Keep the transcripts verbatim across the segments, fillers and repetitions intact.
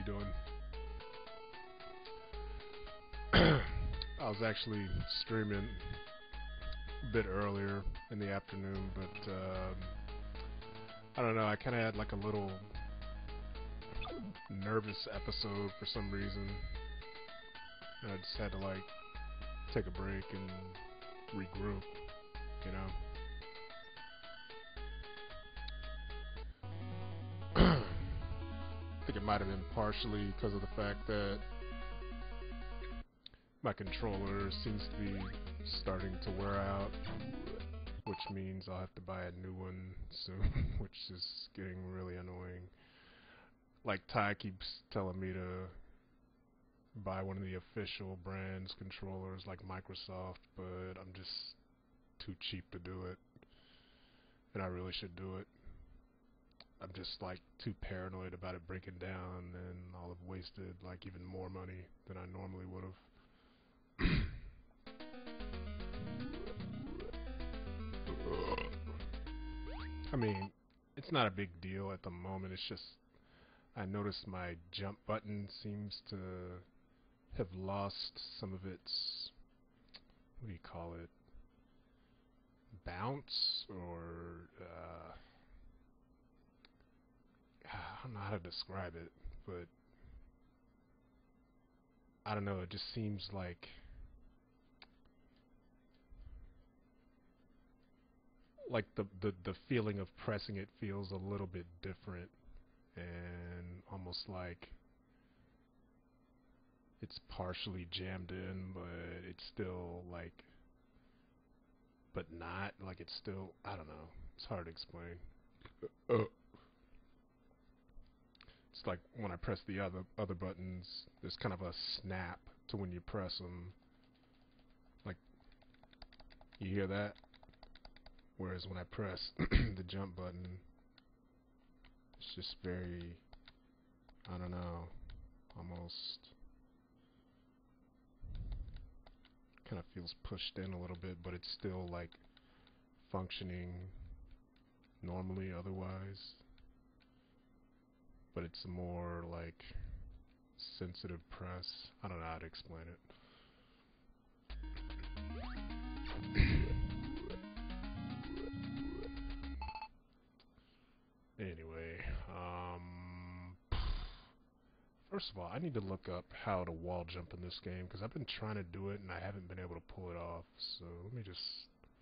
you doing? I was actually streaming a bit earlier in the afternoon, but um, I don't know. I kind of had like a little nervous episode for some reason. And I just had to like take a break and regroup, you know. I think it might have been partially because of the fact that my controller seems to be starting to wear out, which means I'll have to buy a new one soon, which is getting really annoying. Like, Ty keeps telling me to buy one of the official brand's controllers like Microsoft, but I'm just too cheap to do it, and I really should do it. I'm just like too paranoid about it breaking down, and I'll have wasted like even more money than I normally would have. I mean, it's not a big deal at the moment. It's just I noticed my jump button seems to have lost some of its, what do you call it, bounce, or uh, I don't know how to describe it, but I don't know, it just seems like like the, the, the feeling of pressing it feels a little bit different, and almost like it's partially jammed in, but it's still like, but not, like it's still, I don't know, it's hard to explain. Uh, it's like when I press the other other buttons, there's kind of a snap to when you press them. Like, you hear that? Whereas when I press the jump button, it's just very, I don't know, almost kind of feels pushed in a little bit, but it's still like functioning normally otherwise. But it's more like sensitive press. I don't know how to explain it. Anyway, um, first of all, I need to look up how to wall jump in this game, because I've been trying to do it and I haven't been able to pull it off. So let me just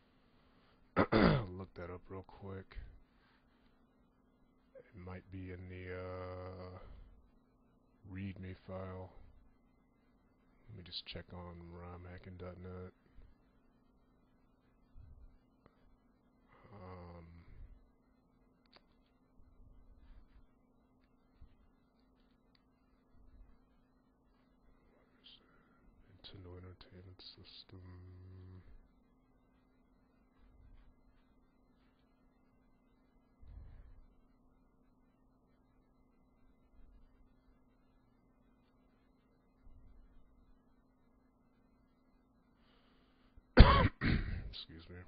look that up real quick. It might be in the uh, README file. Let me just check on rom hacking dot net. Um, Nintendo Entertainment System. Excuse me.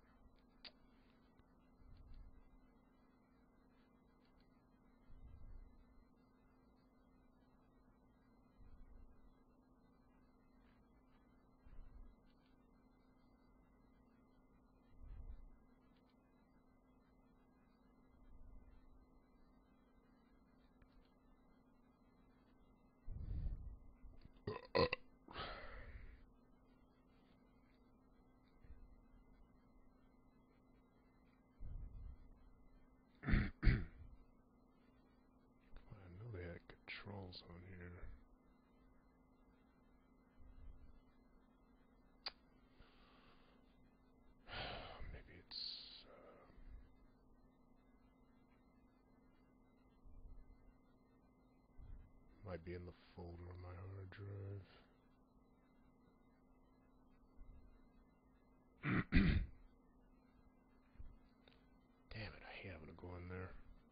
I know they had controls on here. Maybe it's uh, might be in the folder on my hard drive. Damn it, I hate having to go in there.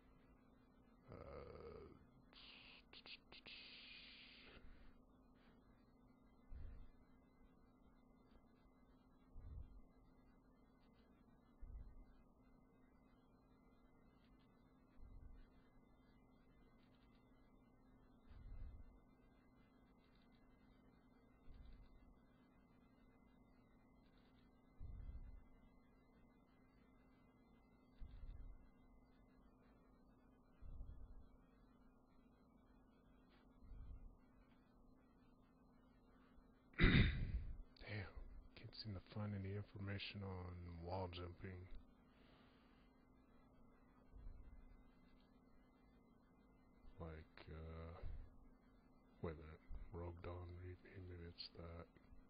Uh, seem to find any information on wall jumping. Like, uh, wait a minute, Rogue Dawn Reaping, maybe it's that.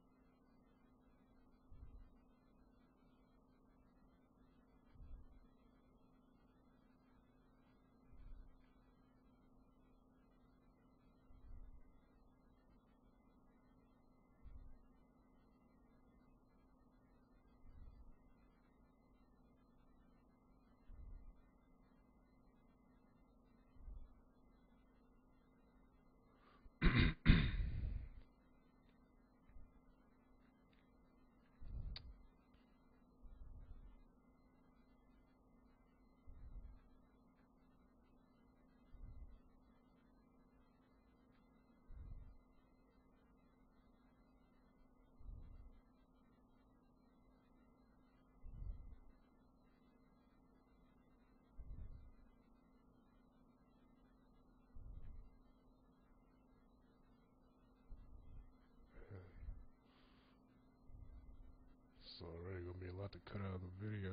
It's already gonna be a lot to cut out of the video.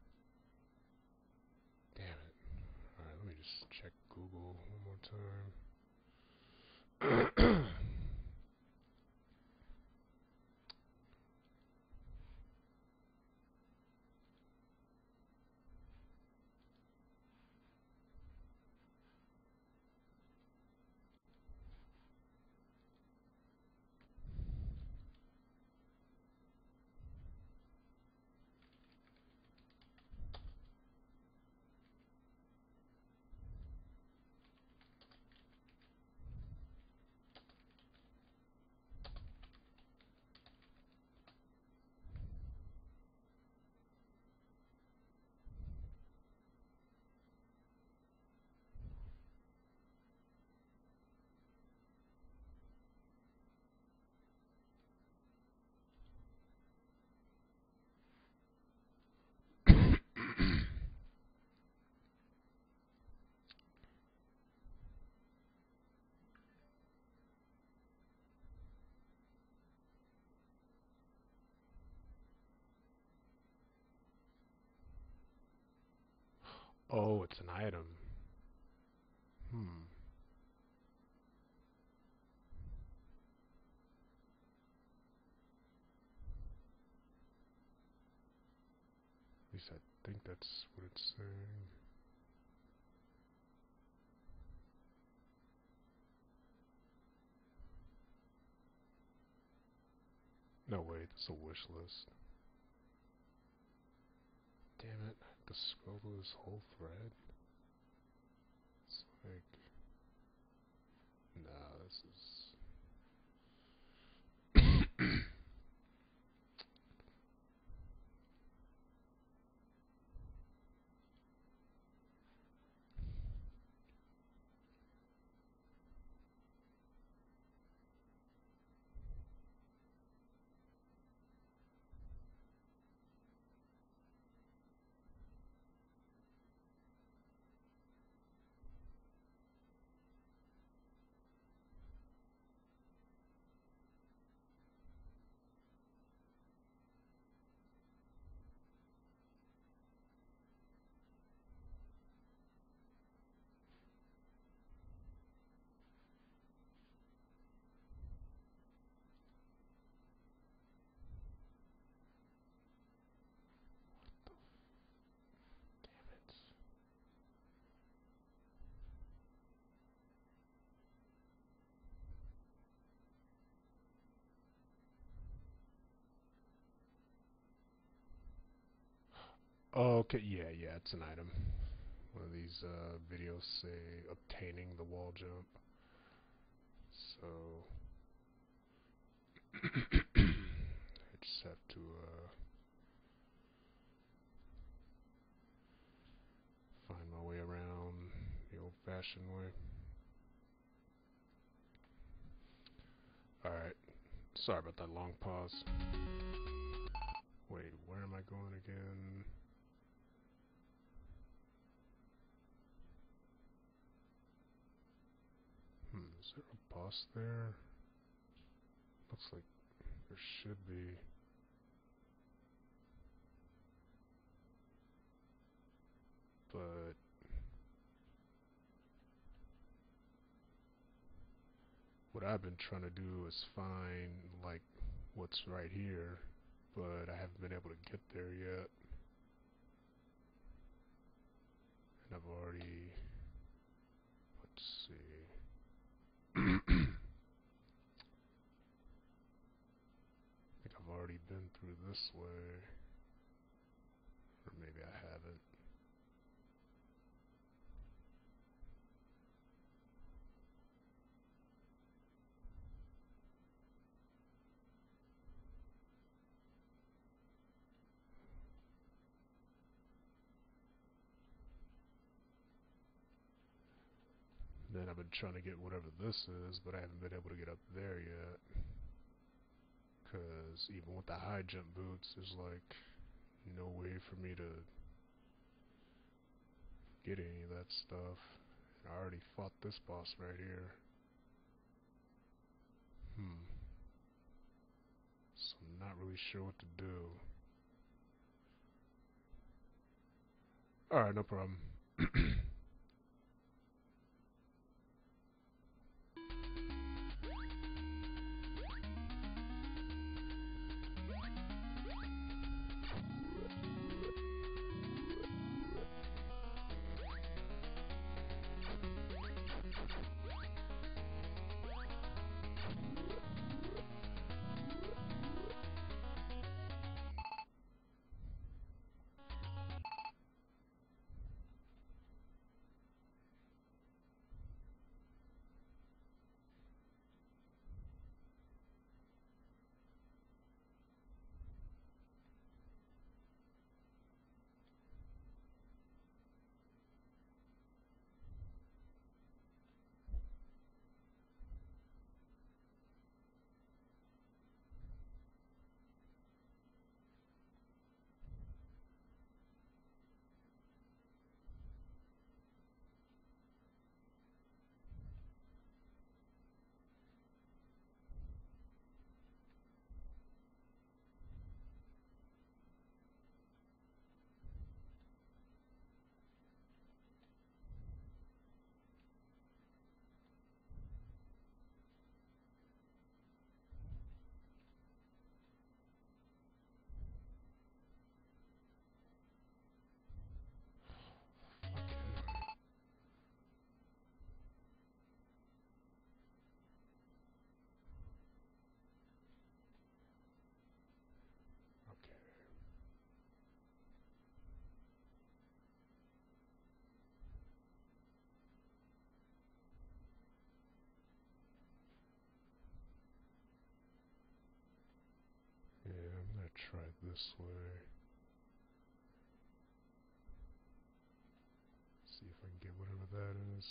Damn it. Alright, let me just check Google one more time. Oh, it's an item. Hmm. At least I think that's what it's saying. No, wait, that's a wish list. Damn it, I have to scroll through this whole thread. It's like, nah, this is. Oh, okay, yeah, yeah, it's an item. One of these uh, videos say obtaining the wall jump. So I just have to uh, find my way around the old-fashioned way. Alright, sorry about that long pause. Wait, where am I going again? Hmm, is there a boss there? Looks like there should be. but what I've been trying to do is find like what's right here, but I haven't been able to get there yet. And I've already, let's see. I think I've already been through this way. Or maybe I haven't. Then I've been trying to get whatever this is, but I haven't been able to get up there yet. Because even with the high jump boots, there's like no way for me to get any of that stuff. And I already fought this boss right here. Hmm. So I'm not really sure what to do. Alright, no problem. Yeah, I'm gonna try it this way. See if I can get whatever that is.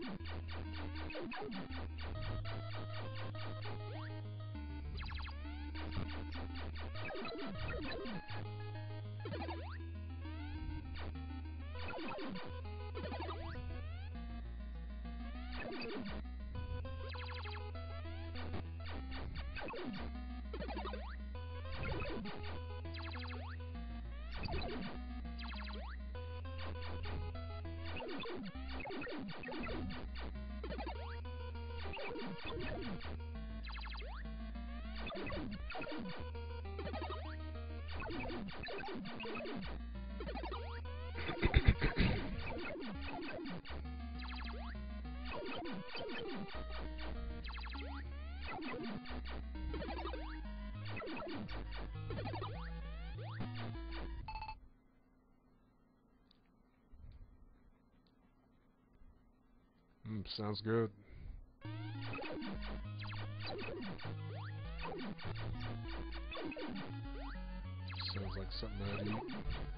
Mm, sounds good. Sounds like something I'd eat.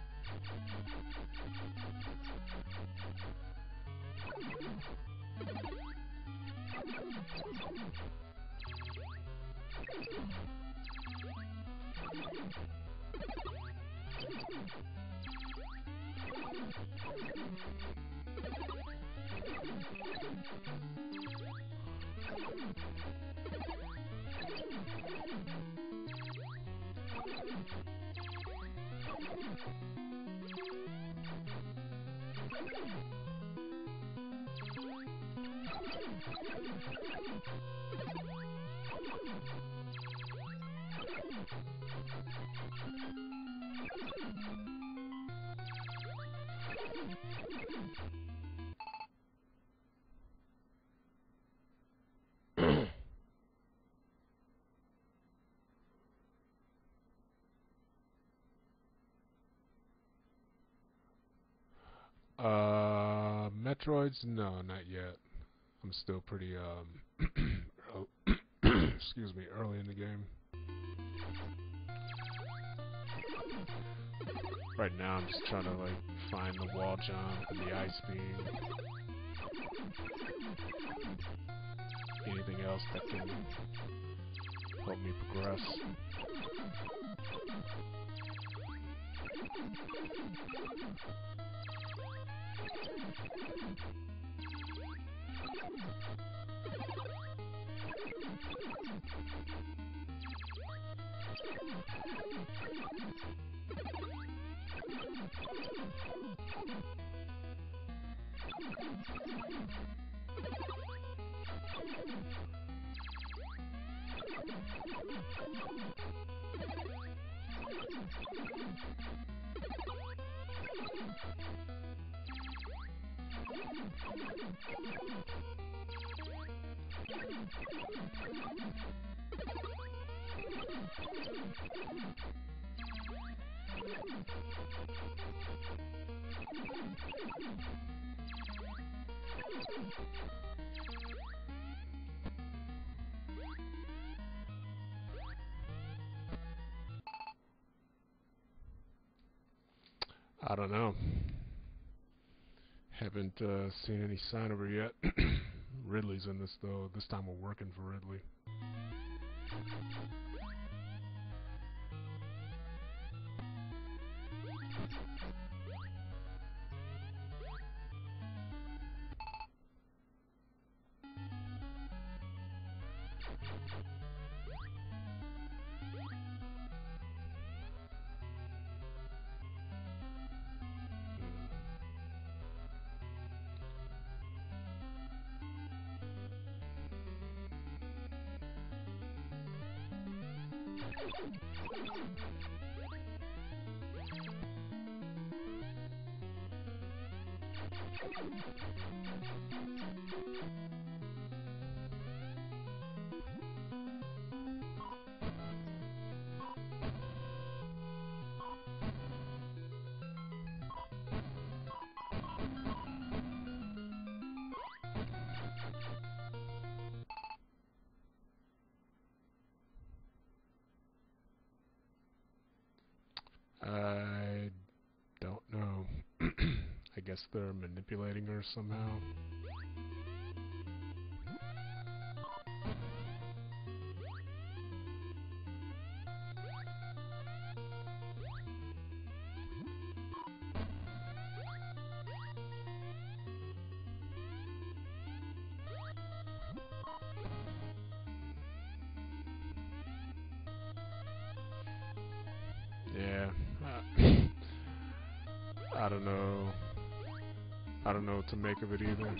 Uh, Metroids? No, not yet. I'm still pretty, um, excuse me, early in the game. Right now I'm just trying to, like, find the wall jump and the ice beam. Anything else that can help me progress. I don't know. Haven't uh, seen any sign of her yet. Ridley's in this though. This time we're working for Ridley. I don't know. I guess they're manipulating her somehow. Yeah. I don't know. I don't know what to make of it either.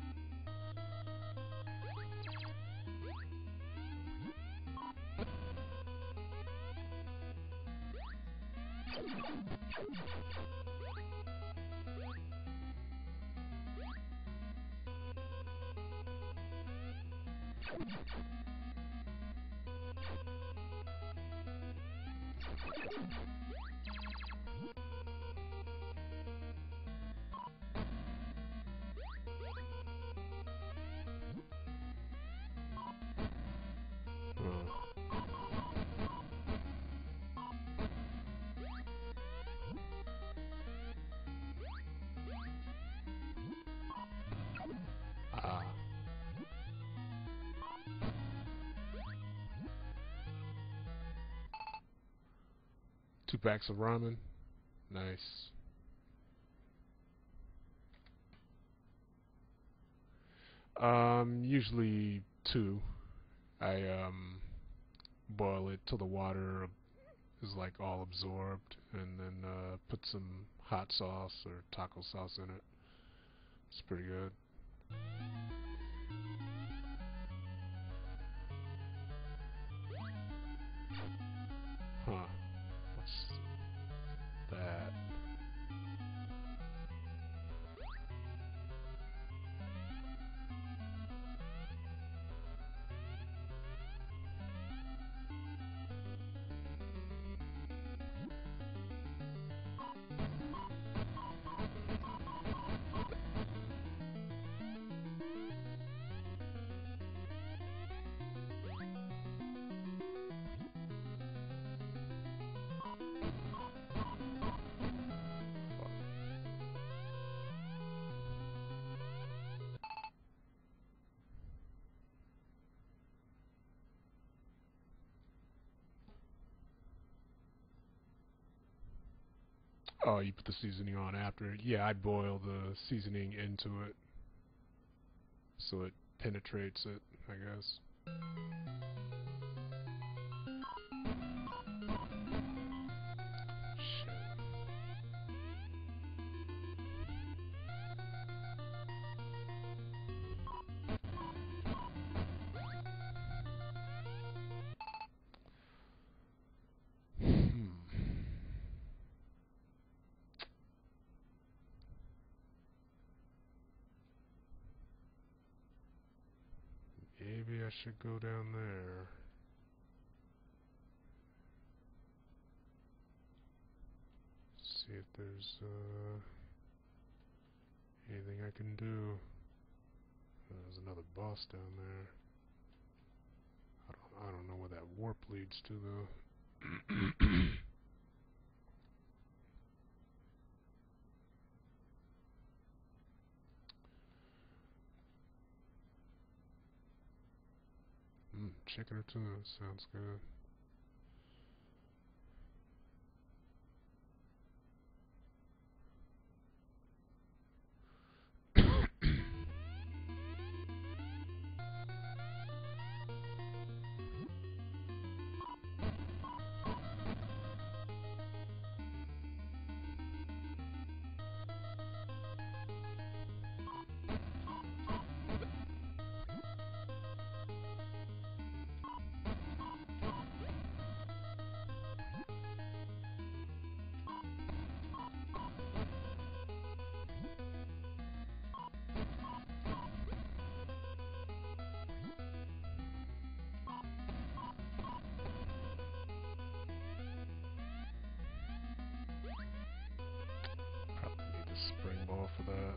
Ah. Two packs of ramen. Nice. Um, usually two. I um boil it till the water is like all absorbed, and then uh, put some hot sauce or taco sauce in it. It's pretty good. Huh. What's that? Oh, you put the seasoning on after. Yeah, I boil the seasoning into it so it penetrates it, I guess. Shit. Hmm. Maybe I should go down there. See if there's uh, anything I can do. There's another boss down there. I don't, I don't know where that warp leads to though. mm, chicken or tuna sounds good. Probably need a spring ball for that.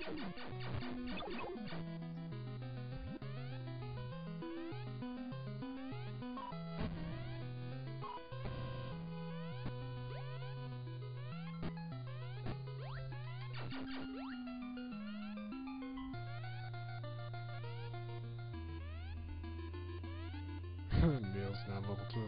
Neil's not level two.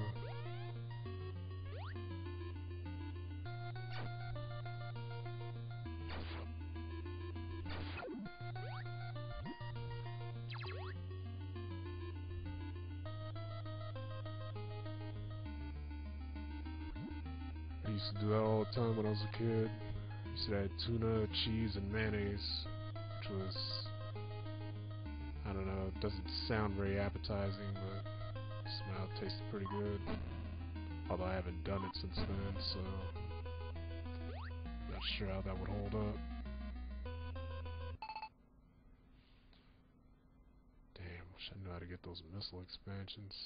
I used to do that all the time when I was a kid. I used to add tuna, cheese, and mayonnaise, which was, I don't know, it doesn't sound very appetizing, but somehow it tasted pretty good. Although I haven't done it since then, so not sure how that would hold up. Damn, wish I knew how to get those missile expansions.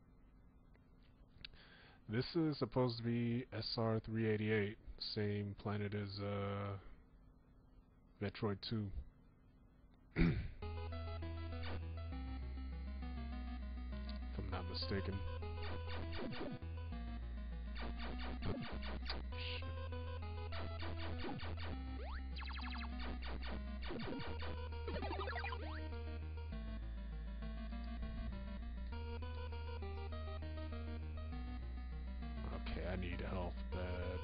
This is supposed to be S R three eighty-eight, same planet as uh, Metroid two. If I'm not mistaken. Shit. Okay, I need health bad.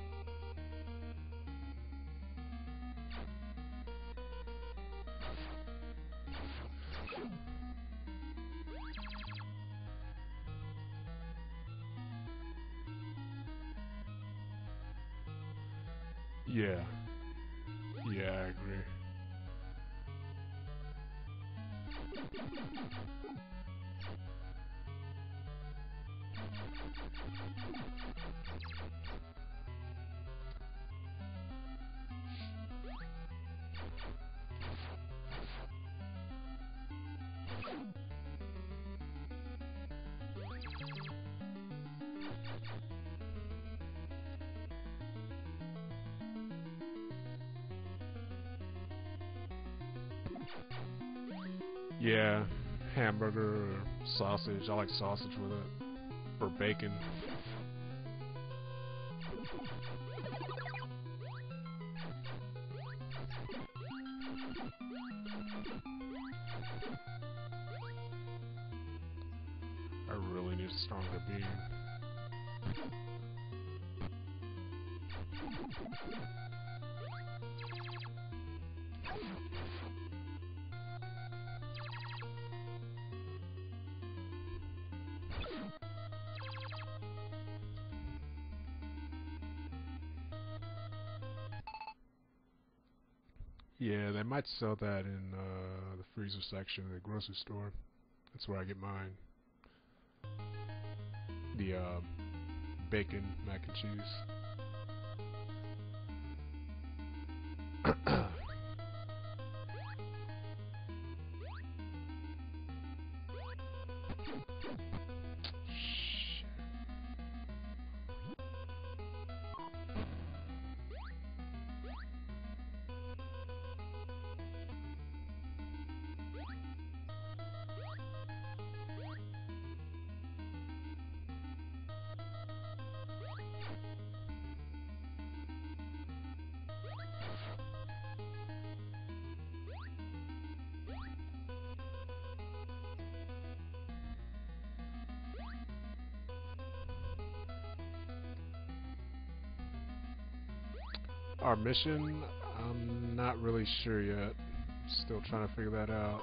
Yeah. Yeah, I agree. Yeah, hamburger or sausage. I like sausage with it. Or bacon. I really need a stronger beam. Yeah, they might sell that in uh, the freezer section of the grocery store. That's where I get mine. The uh, bacon mac and cheese. Our mission, I'm not really sure yet. Still trying to figure that out.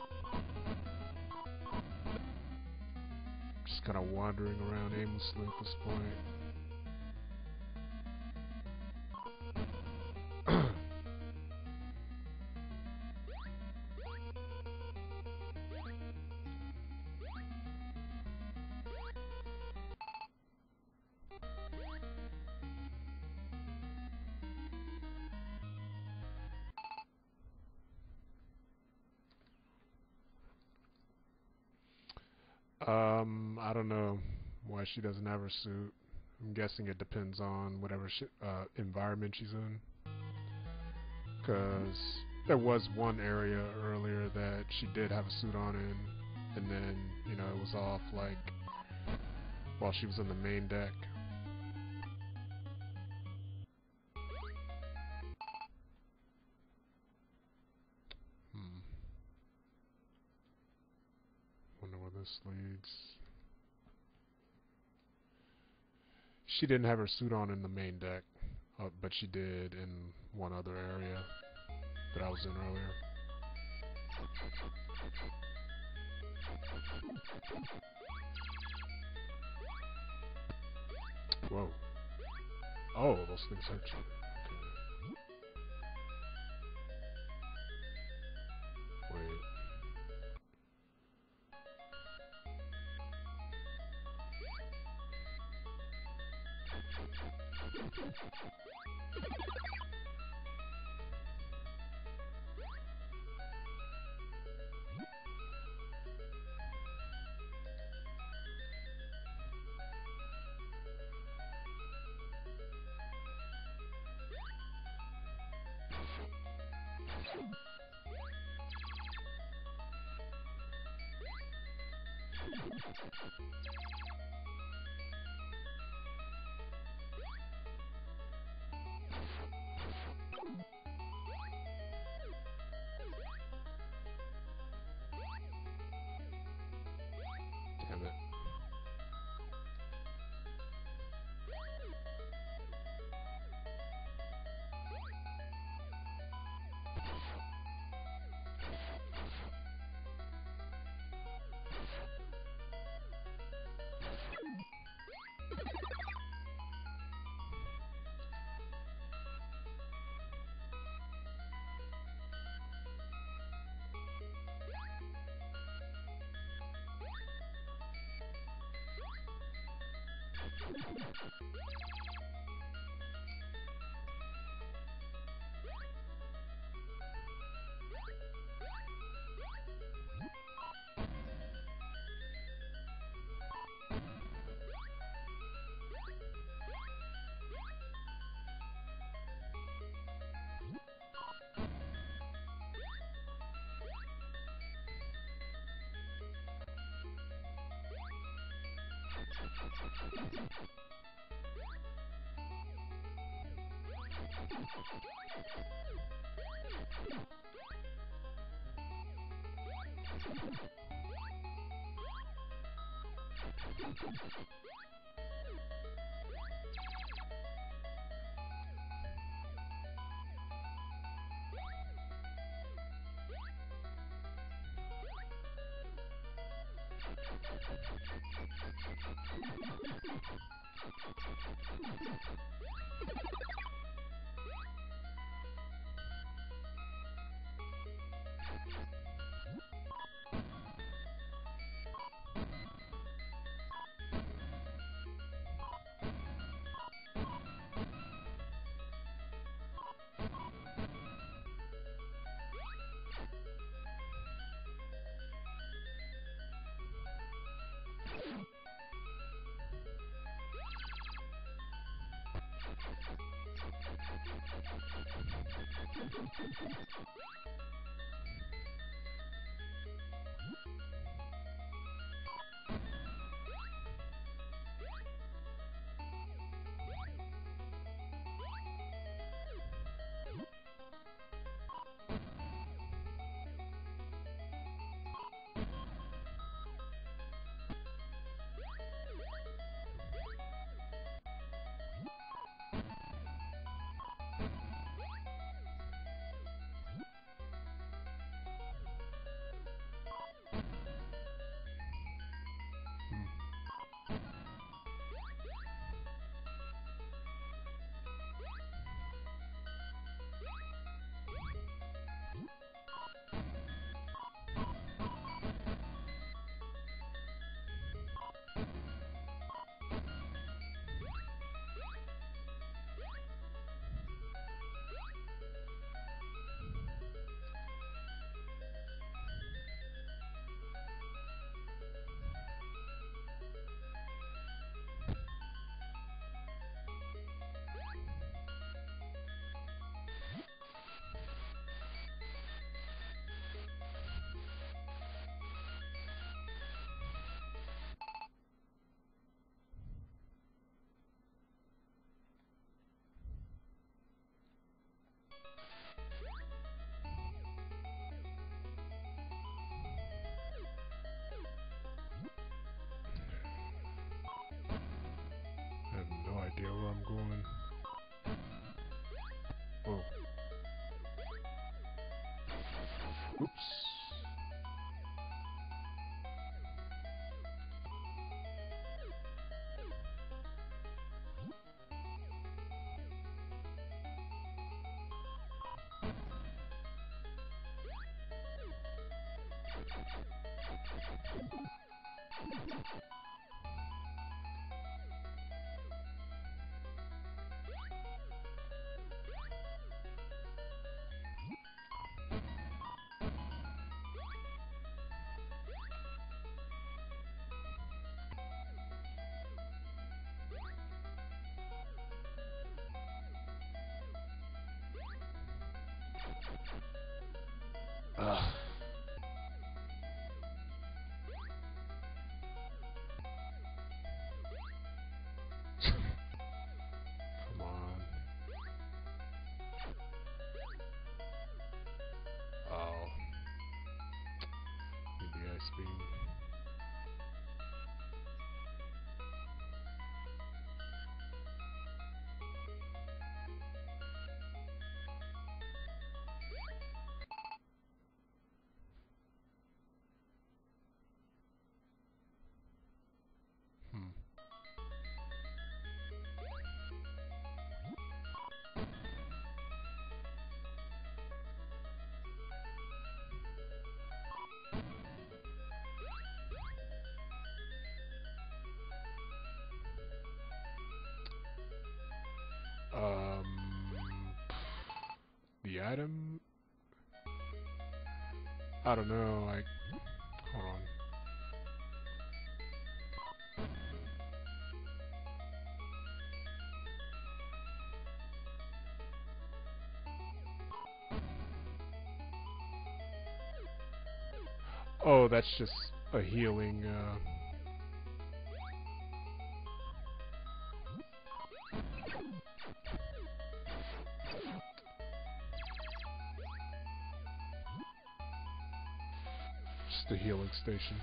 Just kind of wandering around aimlessly at this point. Um, I don't know why she doesn't have her suit. I'm guessing it depends on whatever sh uh, environment she's in. Cause There was one area earlier that she did have a suit on in, and then, you know, it was off, like, while she was in the main deck. Hmm. Wonder where this leads. She didn't have her suit on in the main deck, uh, but she did in one other area that I was in earlier. Whoa. Oh, those things hurt you. Okay. Wait. Damn it. going. Whoa. Oops. Ugh. Come on. Oh. Need the ice beam. Hmm. Um, the item? I don't know, like, hold on. Oh, that's just a healing, uh... just a healing station.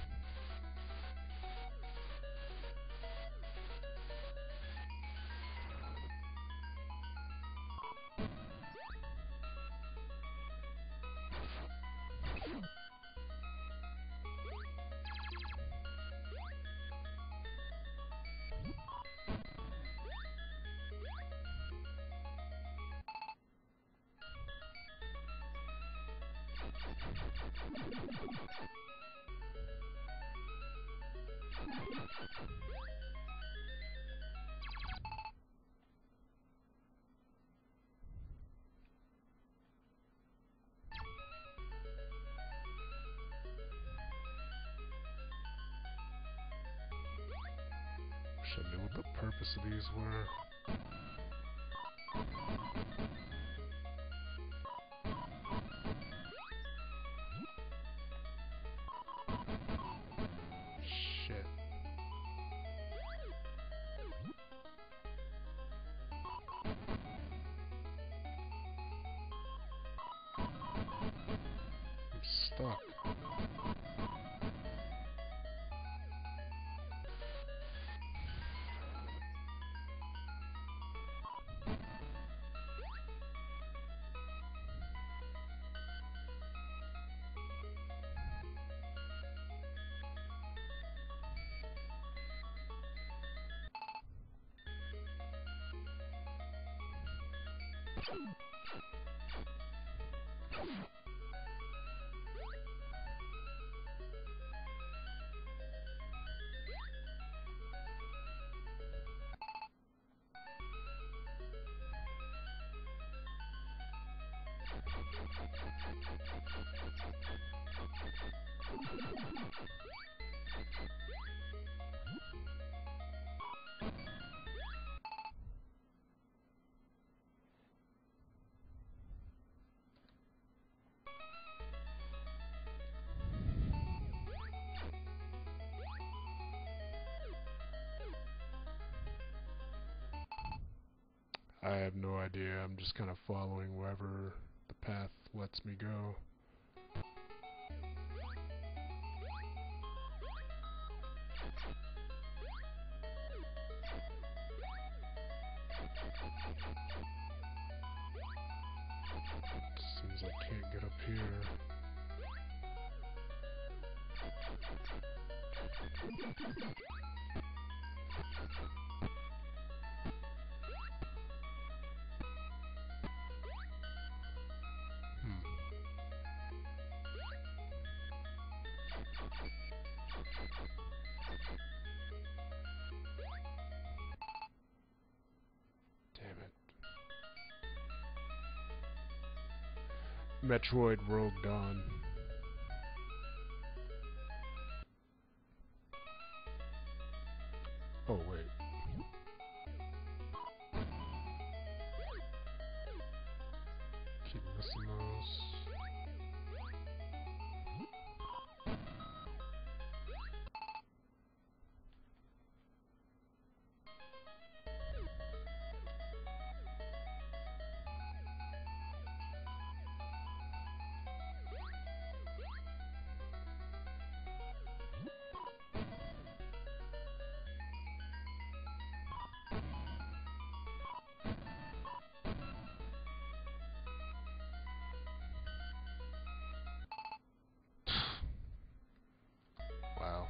Wish I knew what the purpose of these were. Shit. I'm stuck. I have no idea. I'm just kind of following wherever the path lets me go. here. Hmm. Damn it. Metroid Rogue Dawn. Oh, wait. Keep missing those. Wow.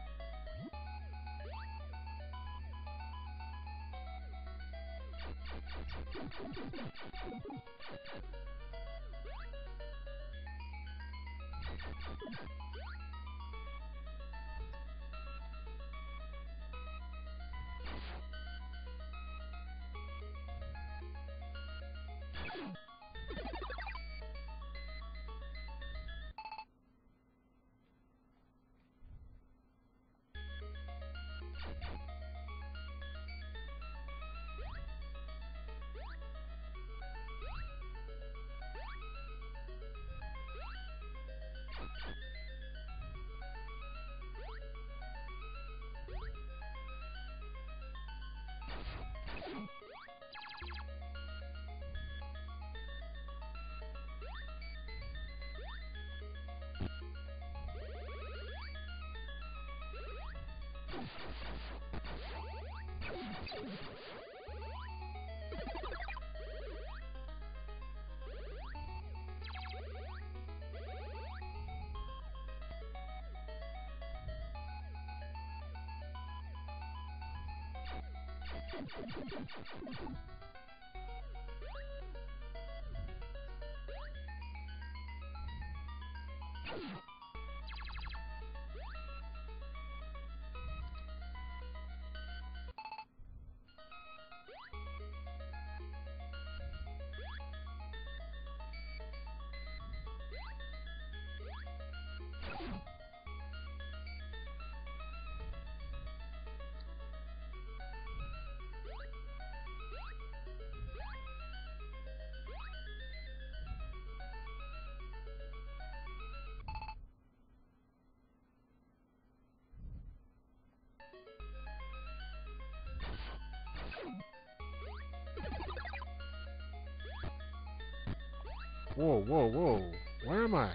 Whoa, whoa, whoa. Where am I?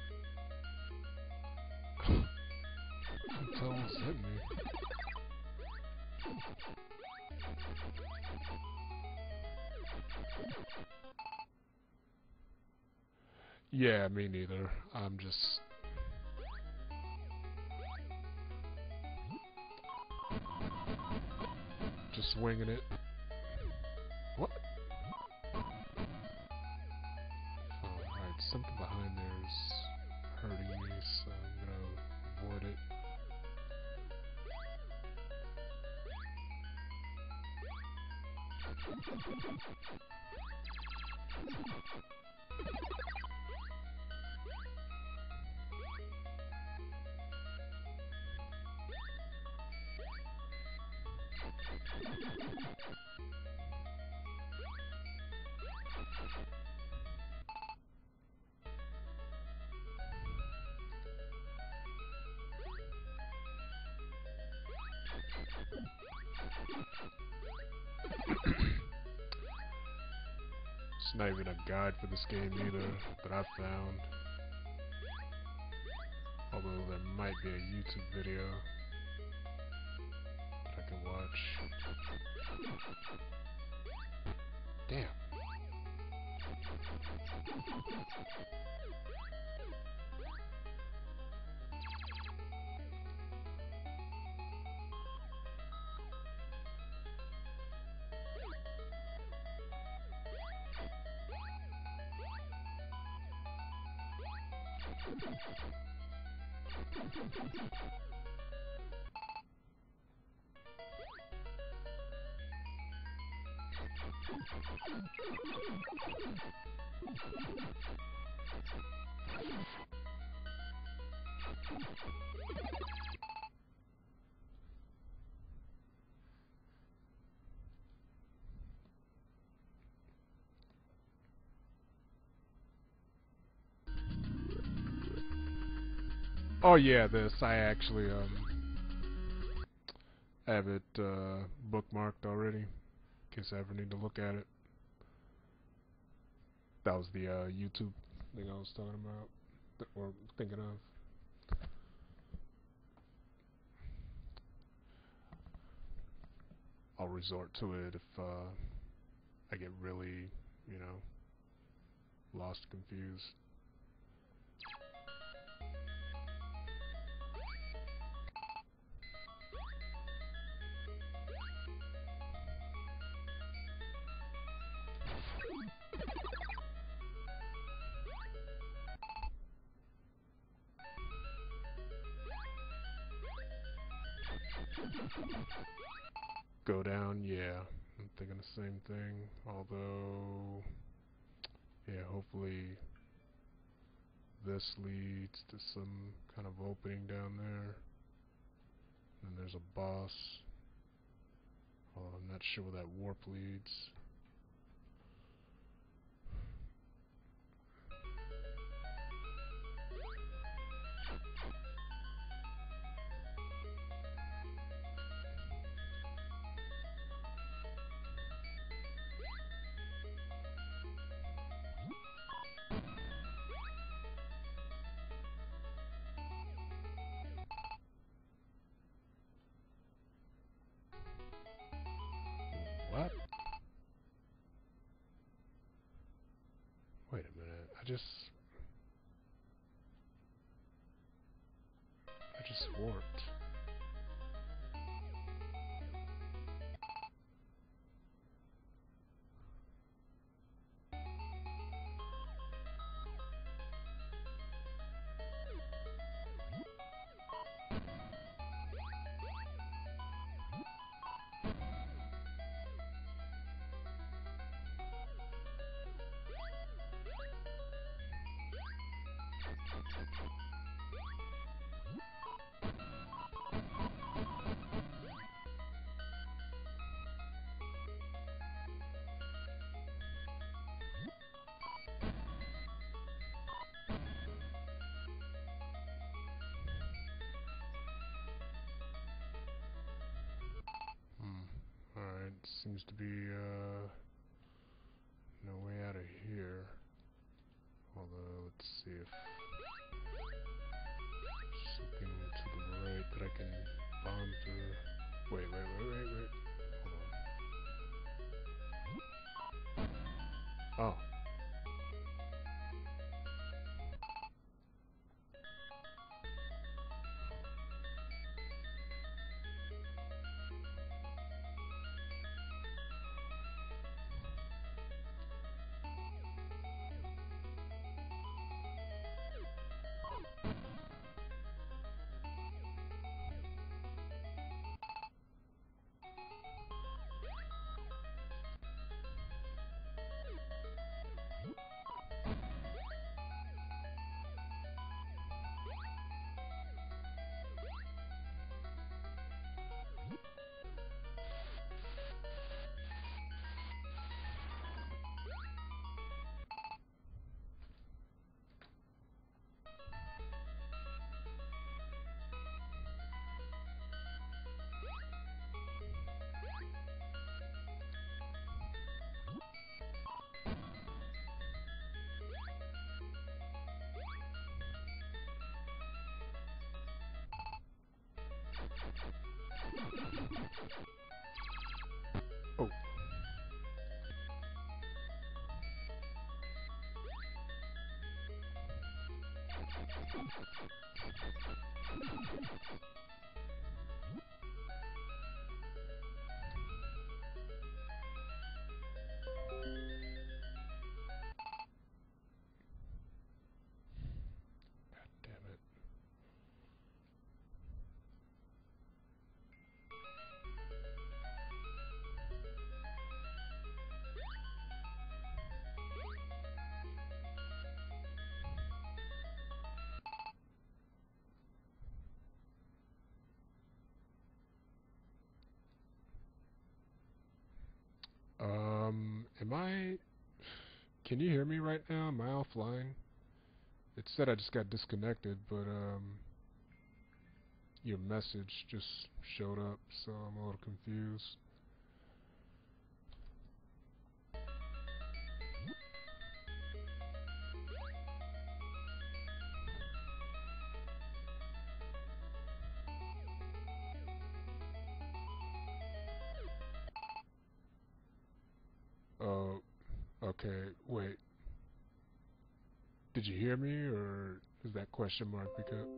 Someone's hit me. Yeah, me neither. I'm just... Just winging it. What? Alright, something behind there is hurting me, so I'm gonna avoid it. It's not even a guide for this game either that I've found. Although there might be a YouTube video that I can watch. Damn. Oh yeah, this I actually um have it uh, bookmarked already, in case I ever need to look at it. That was the uh, YouTube thing I was talking about, th or thinking of. I'll resort to it if uh, I get really, you know, lost, confused. Go down, yeah. I'm thinking the same thing. Although, yeah, hopefully this leads to some kind of opening down there. And there's a boss. Oh, I'm not sure where that warp leads. What? Wait a minute. I just... I just warped. Hmm. Alright, seems to be, uh... no way out of here. Although, let's see if... something to the right that I can bomb through. Wait, wait, wait, wait, wait. Hold on. Oh. Am I... Can you hear me right now? Am I offline? It said I just got disconnected, but um, your message just showed up, so I'm a little confused. Oh, okay, wait. Did you hear me, or is that question mark because...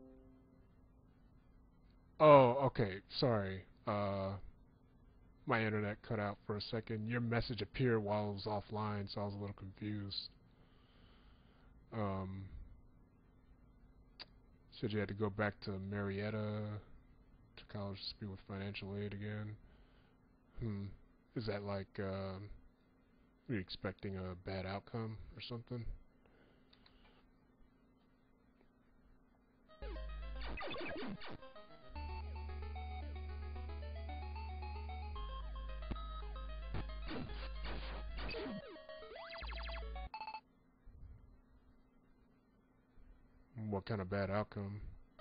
Oh, okay, sorry. Uh, my internet cut out for a second. Your message appeared while I was offline, so I was a little confused. Um, said you had to go back to Marietta to college to speak with financial aid again. Hmm. Is that like, uh, are you expecting a bad outcome or something? What kind of bad outcome?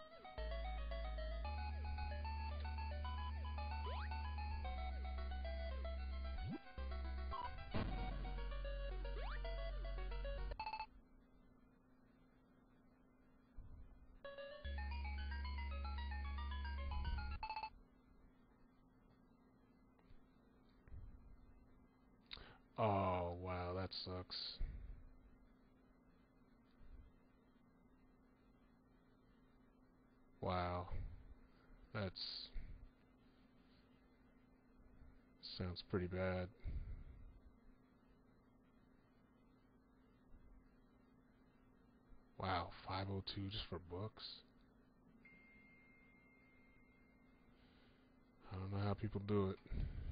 Oh, wow, that sucks. Wow, that's... sounds pretty bad. Wow, five oh two just for books? I don't know how people do it.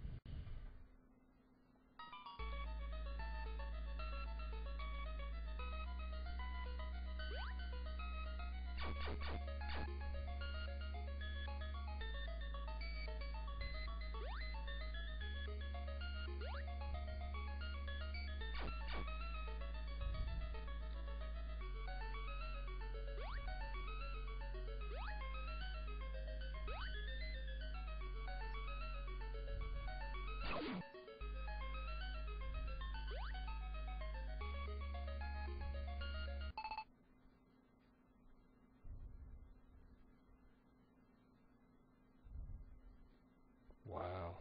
Wow.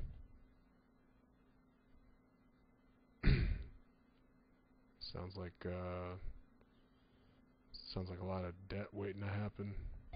Sounds like, uh... sounds like a lot of debt waiting to happen.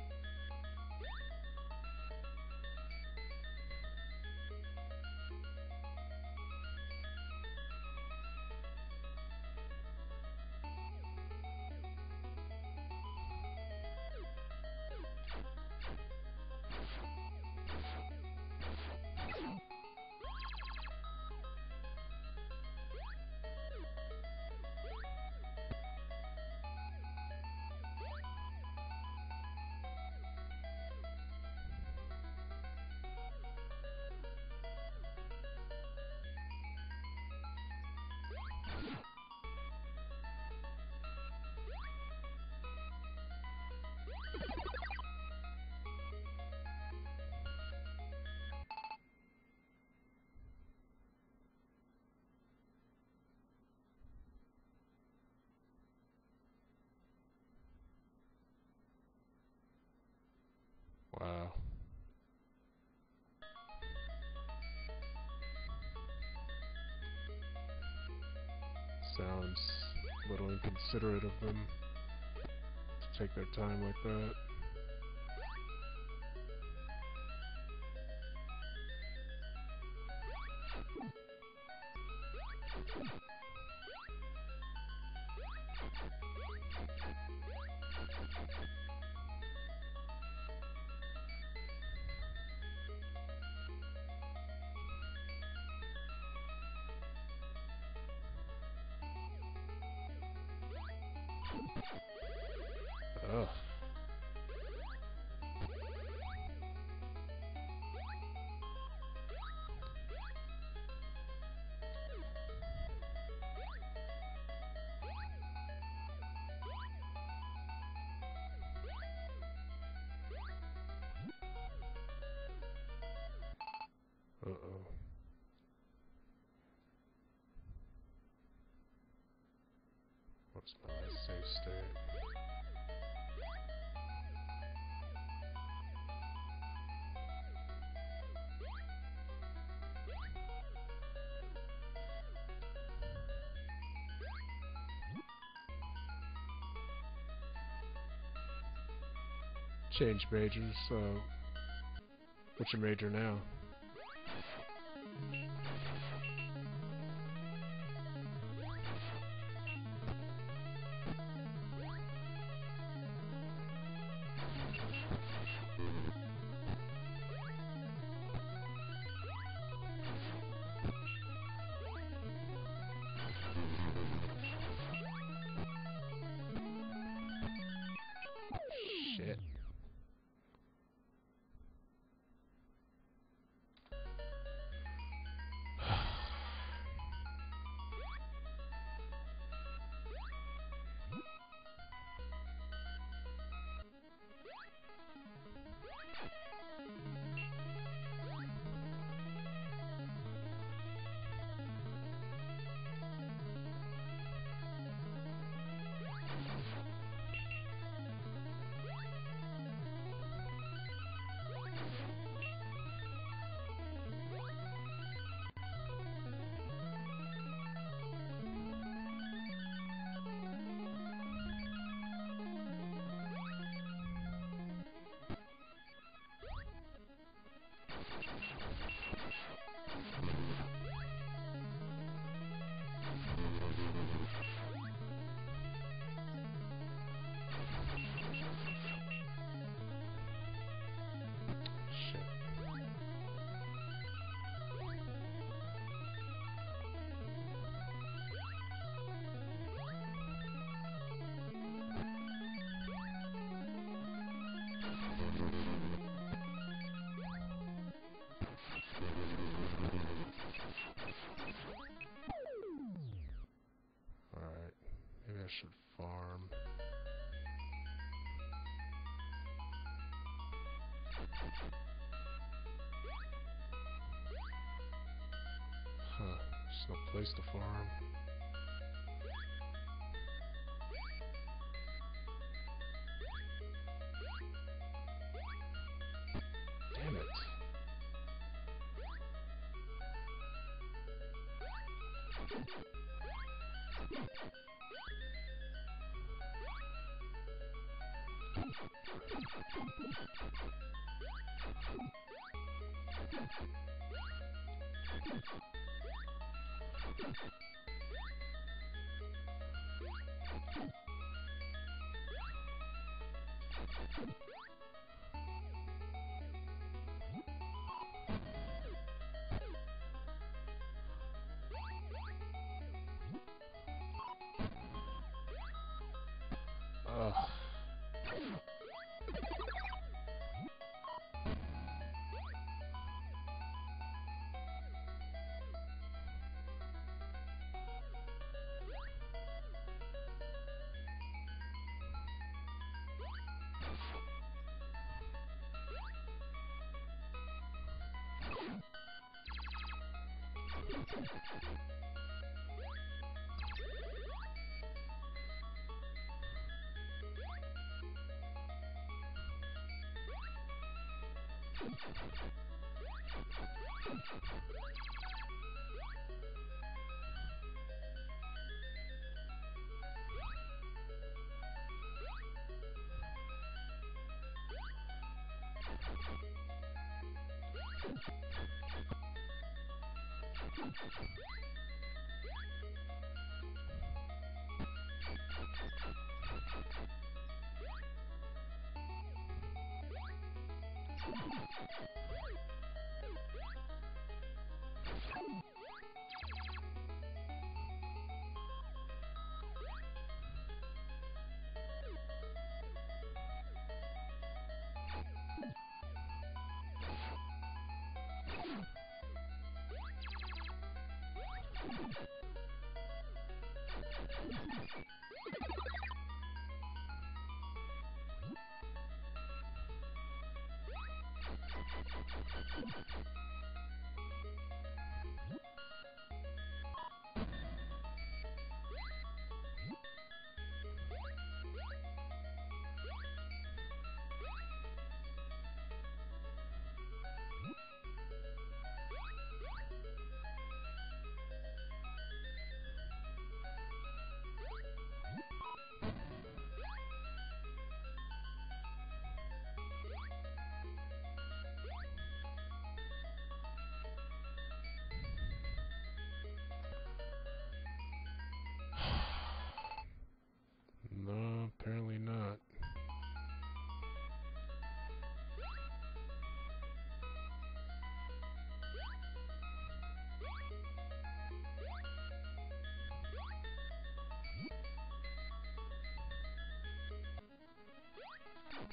Wow. Sounds a little inconsiderate of them to take their time like that. Ugh. was my last save state. Change majors, so what's your major now? Shit. Alright, maybe I should farm. Huh, there's no place to farm. Damn it. Ugh.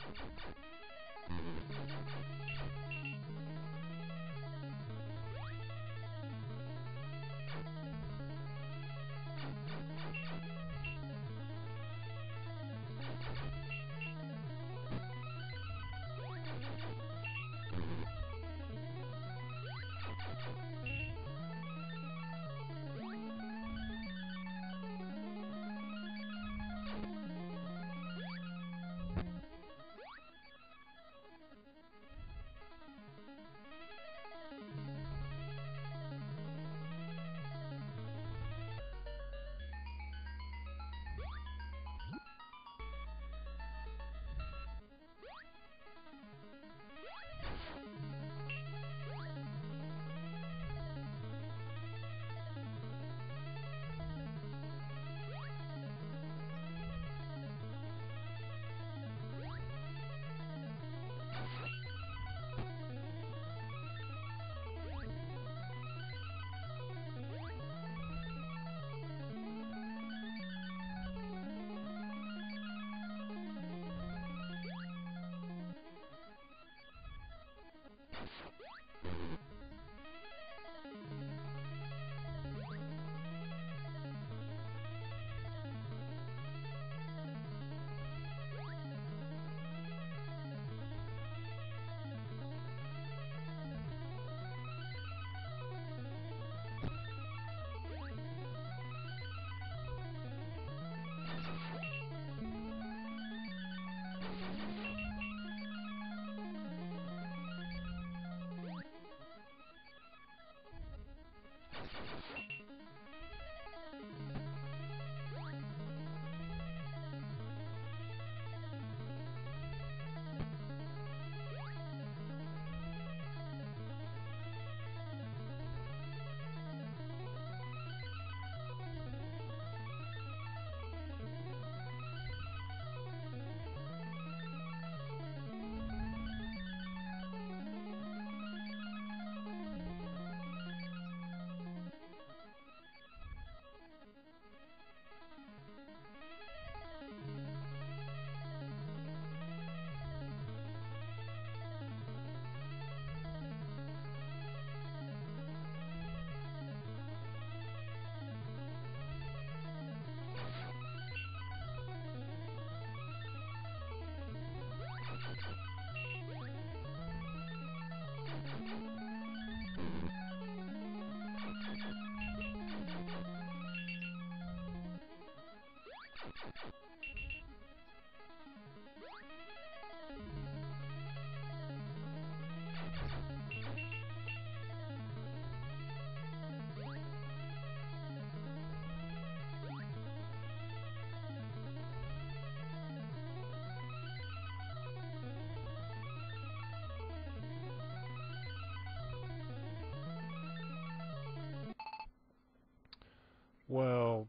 Well,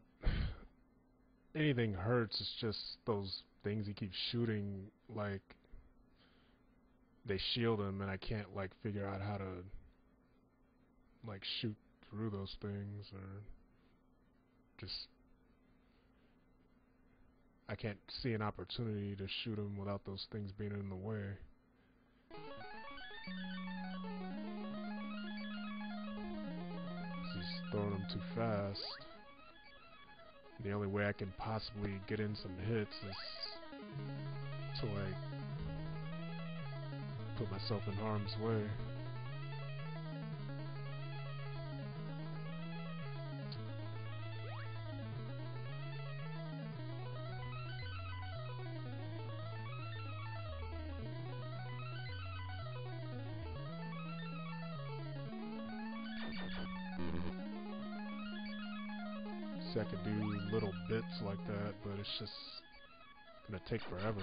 anything hurts. It's just those things he keeps shooting, like, they shield him, and I can't, like, figure out how to, like, shoot through those things, or just, I can't see an opportunity to shoot him without those things being in the way. He's throwing them too fast. The only way I can possibly get in some hits is to, like, put myself in harm's way. See, I could do little bits like that, but it's just gonna take forever.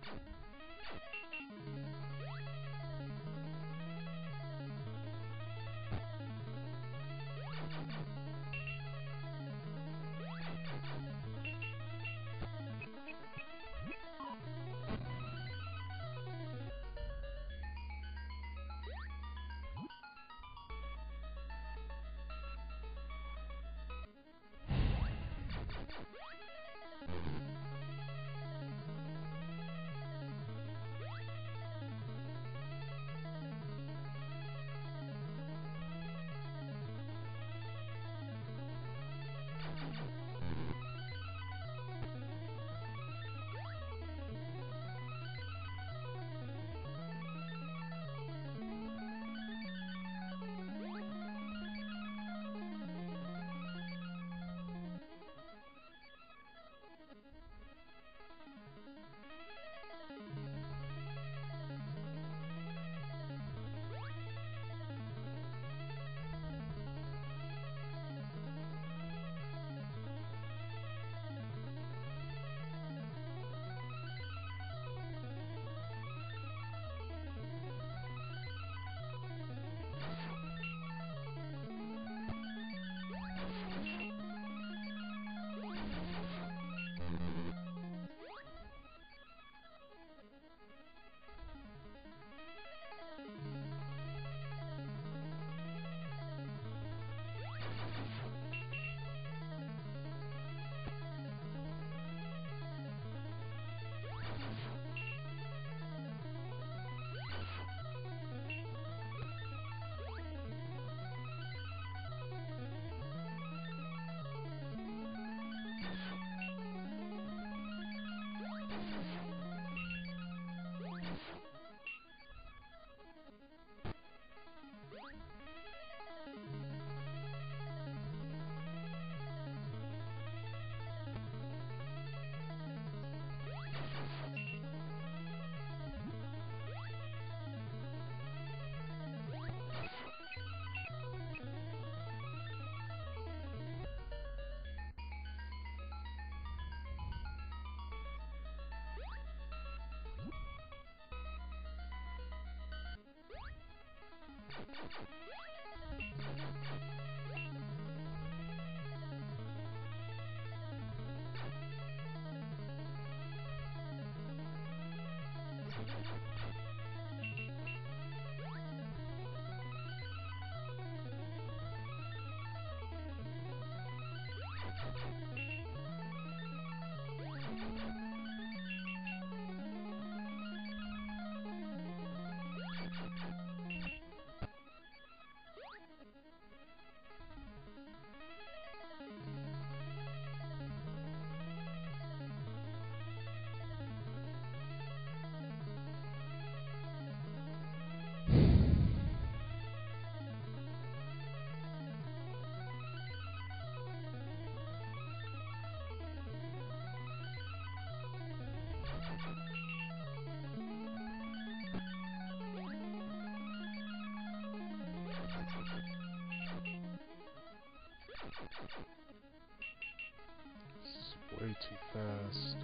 This is way too fast.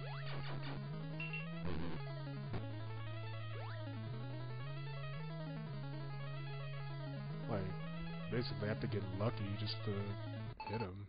Like, basically I have to get lucky just to hit him.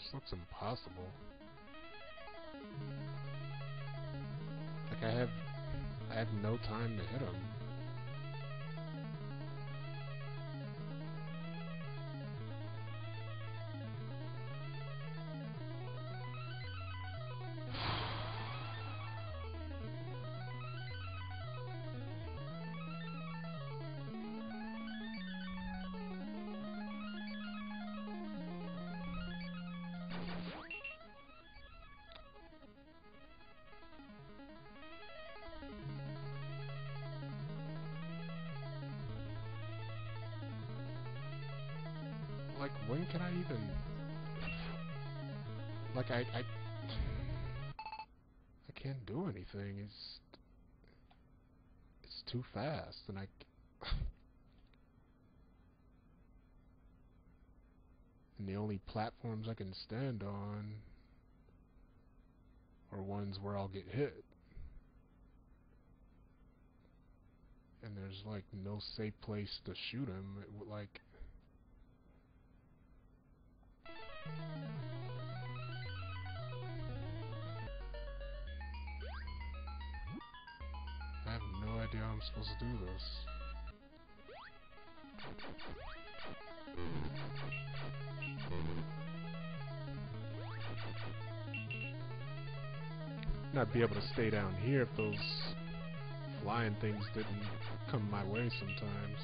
This looks impossible. Like I have, I have no time to hit him. Like, when can I even... Like, I... I, I can't do anything. It's... It's too fast, and I... And the only platforms I can stand on are ones where I'll get hit. And there's, like, no safe place to shoot him. It would, like... I have no idea how I'm supposed to do this. Not be able to stay down here if those flying things didn't come my way sometimes.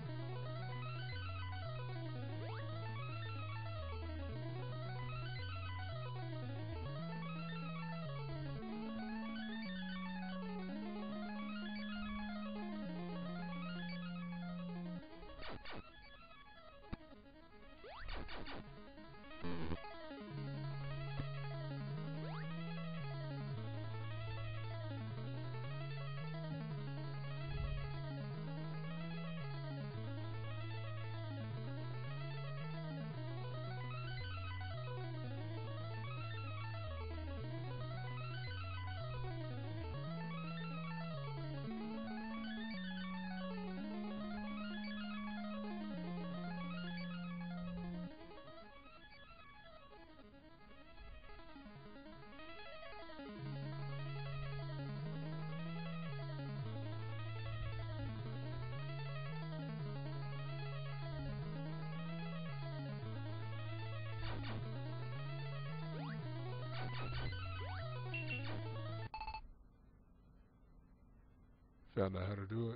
Found out how to do it.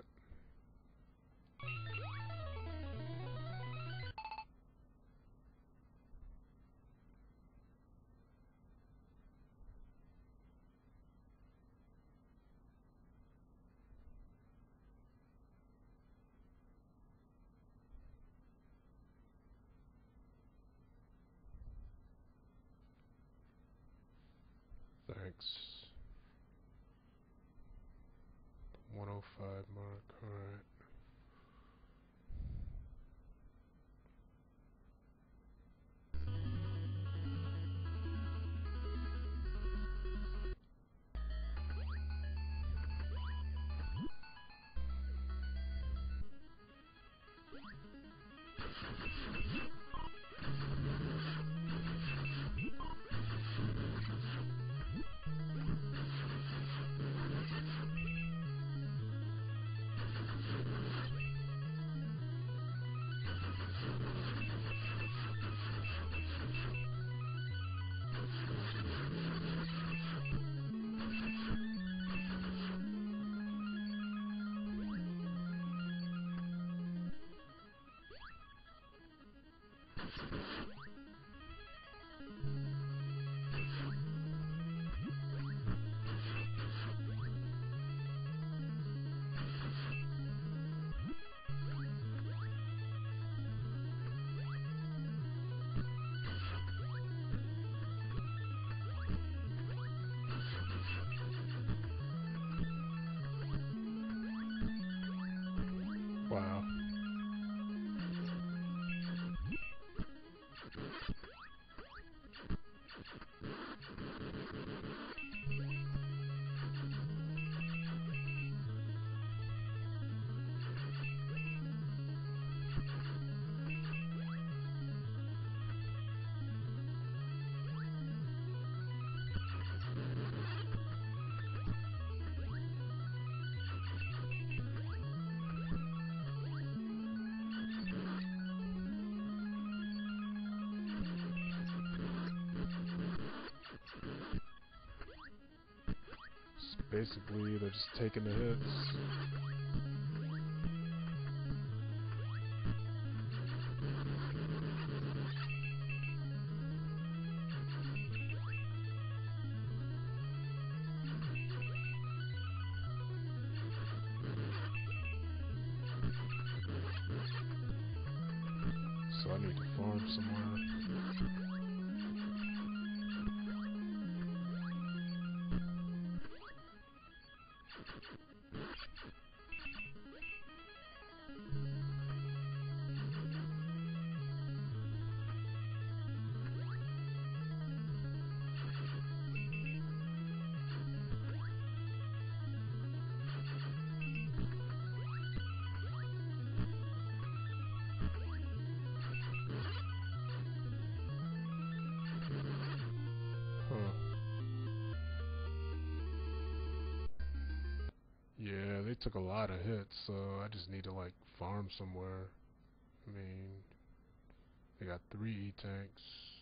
Thanks. one oh five mark, alright. Wow. basically they're just taking the hits. So I need to farm somewhere. Yeah, they took a lot of hits, so I just need to like farm somewhere. I mean, they got three E-tanks.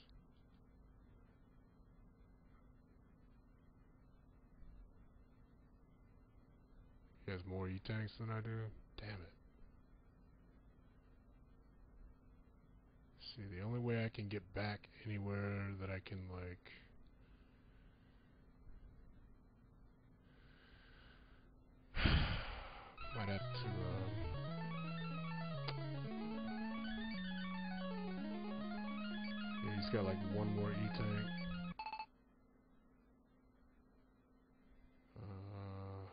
He has more E-tanks than I do. Damn it. See, the only way I can get back anywhere that I can like might have to um yeah, he's got like one more E-tank. Uh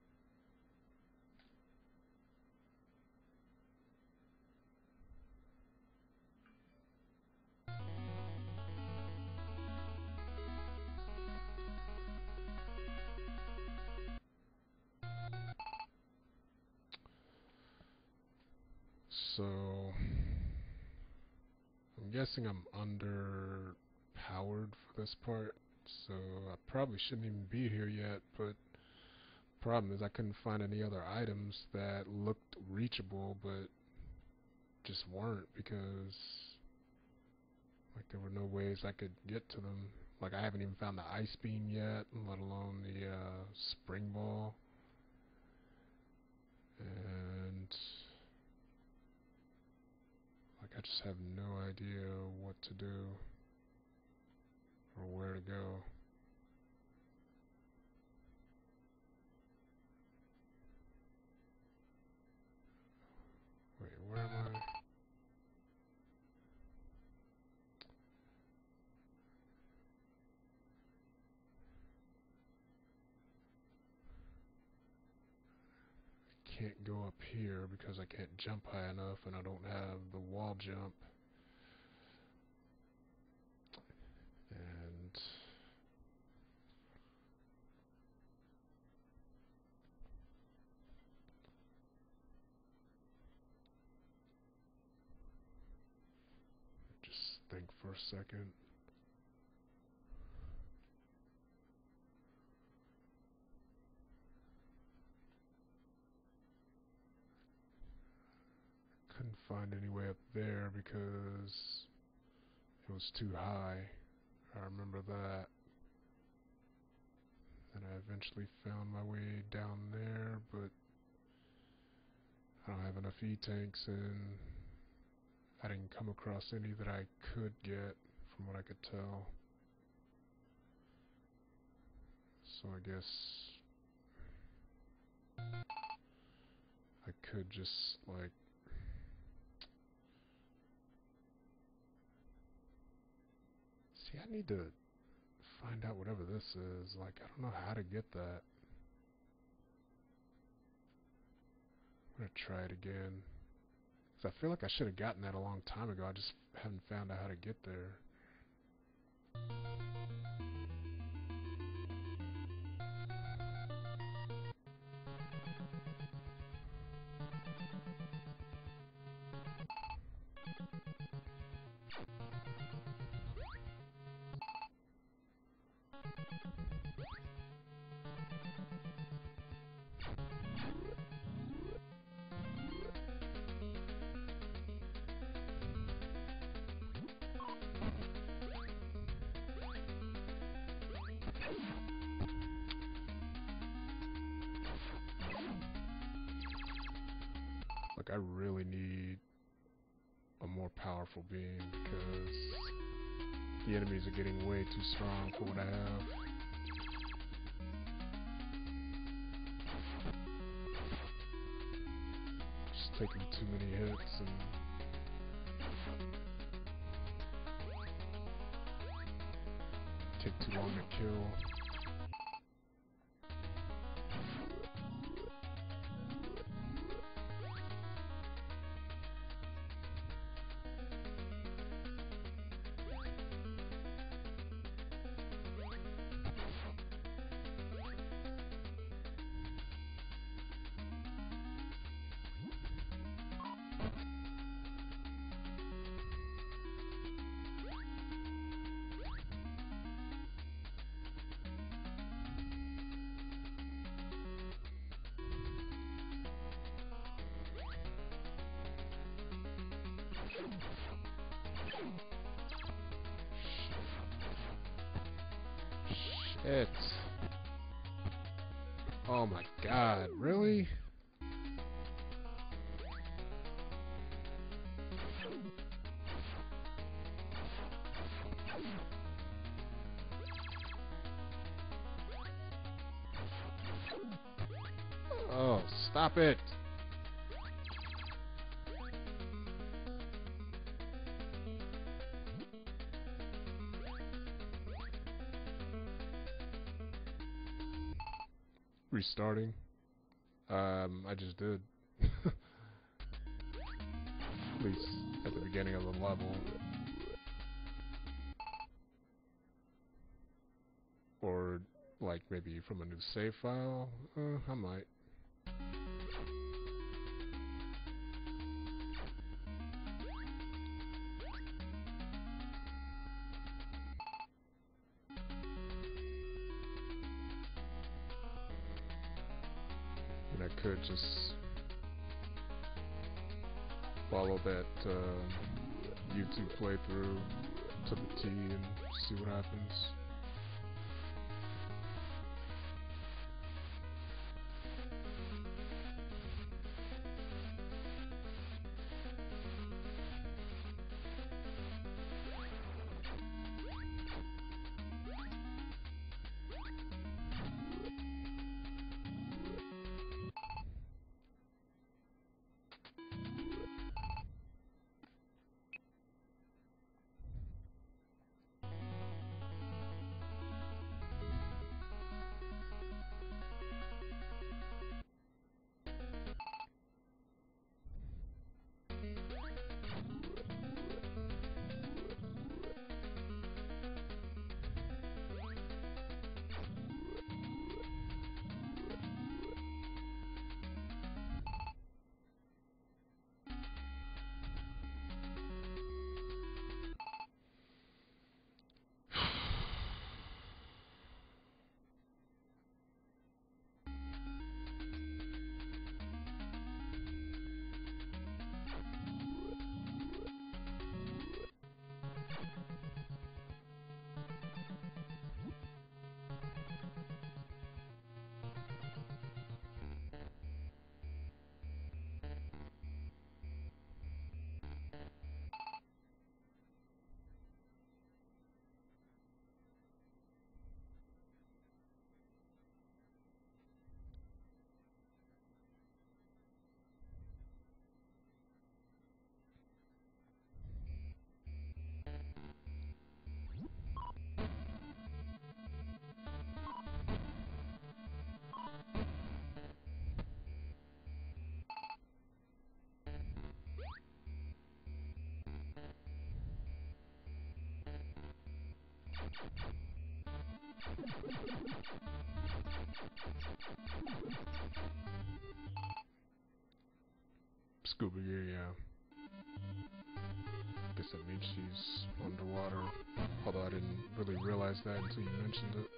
so I'm guessing I'm under powered for this part, so I probably shouldn't even be here yet, but problem is I couldn't find any other items that looked reachable but just weren't, because like there were no ways I could get to them. Like I haven't even found the ice beam yet, let alone the uh, spring ball. And like I just have no idea what to do or where to go. Wait, where am I? Can't go up here because I can't jump high enough and I don't have the wall jump. And just think for a second. Couldn't find any way up there because it was too high. I remember that. And I eventually found my way down there, but I don't have enough E-tanks, and I didn't come across any that I could get from what I could tell. So I guess I could just like see, I need to find out whatever this is. Like, I don't know how to get that. I'm gonna try it again. Cause I feel like I should have gotten that a long time ago. I just haven't found out how to get there. really need a more powerful beam because the enemies are getting way too strong for what I have. Just taking too many hits and take too long to kill. Shit. Oh my god, really? Oh, stop it! Restarting. Um, I just did. At least at the beginning of the level. Or, like, maybe from a new save file? Uh, I might. And I could just follow that uh, YouTube playthrough to the T and see what happens. Scuba gear, yeah. Guess that means she's underwater. Although I didn't really realize that until you mentioned it.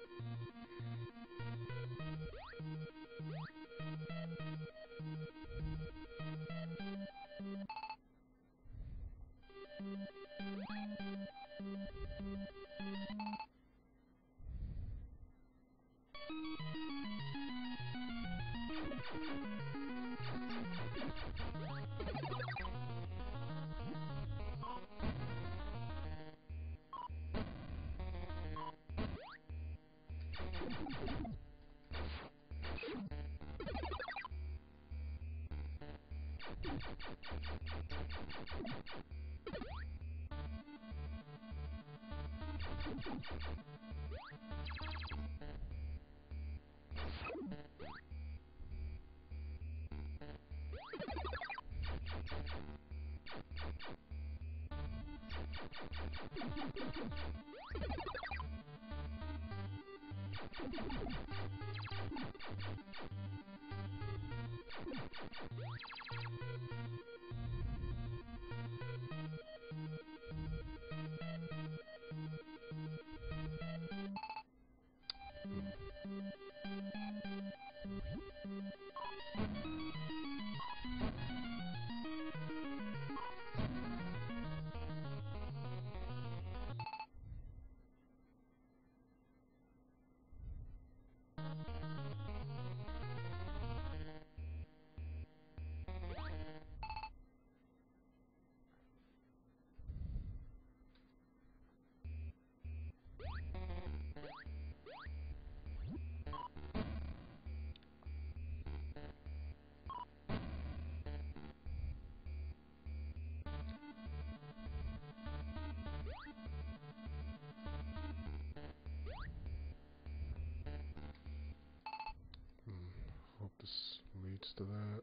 Hmm, hope this leads to that.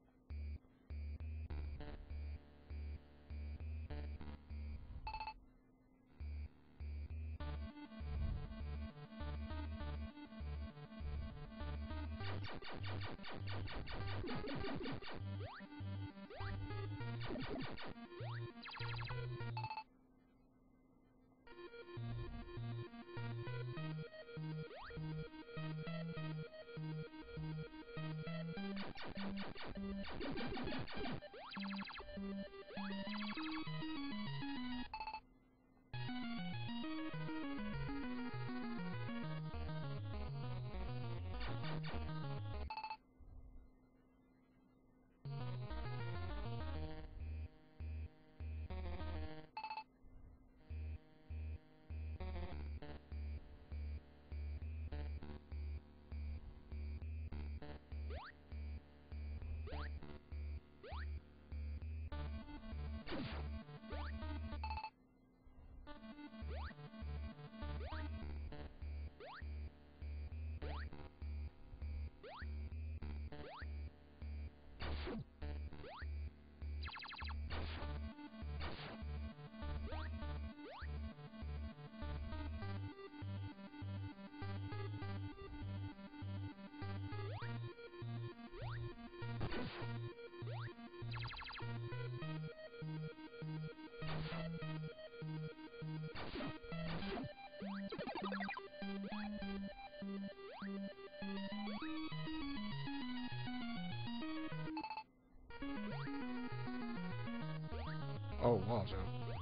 Oh, wall jump.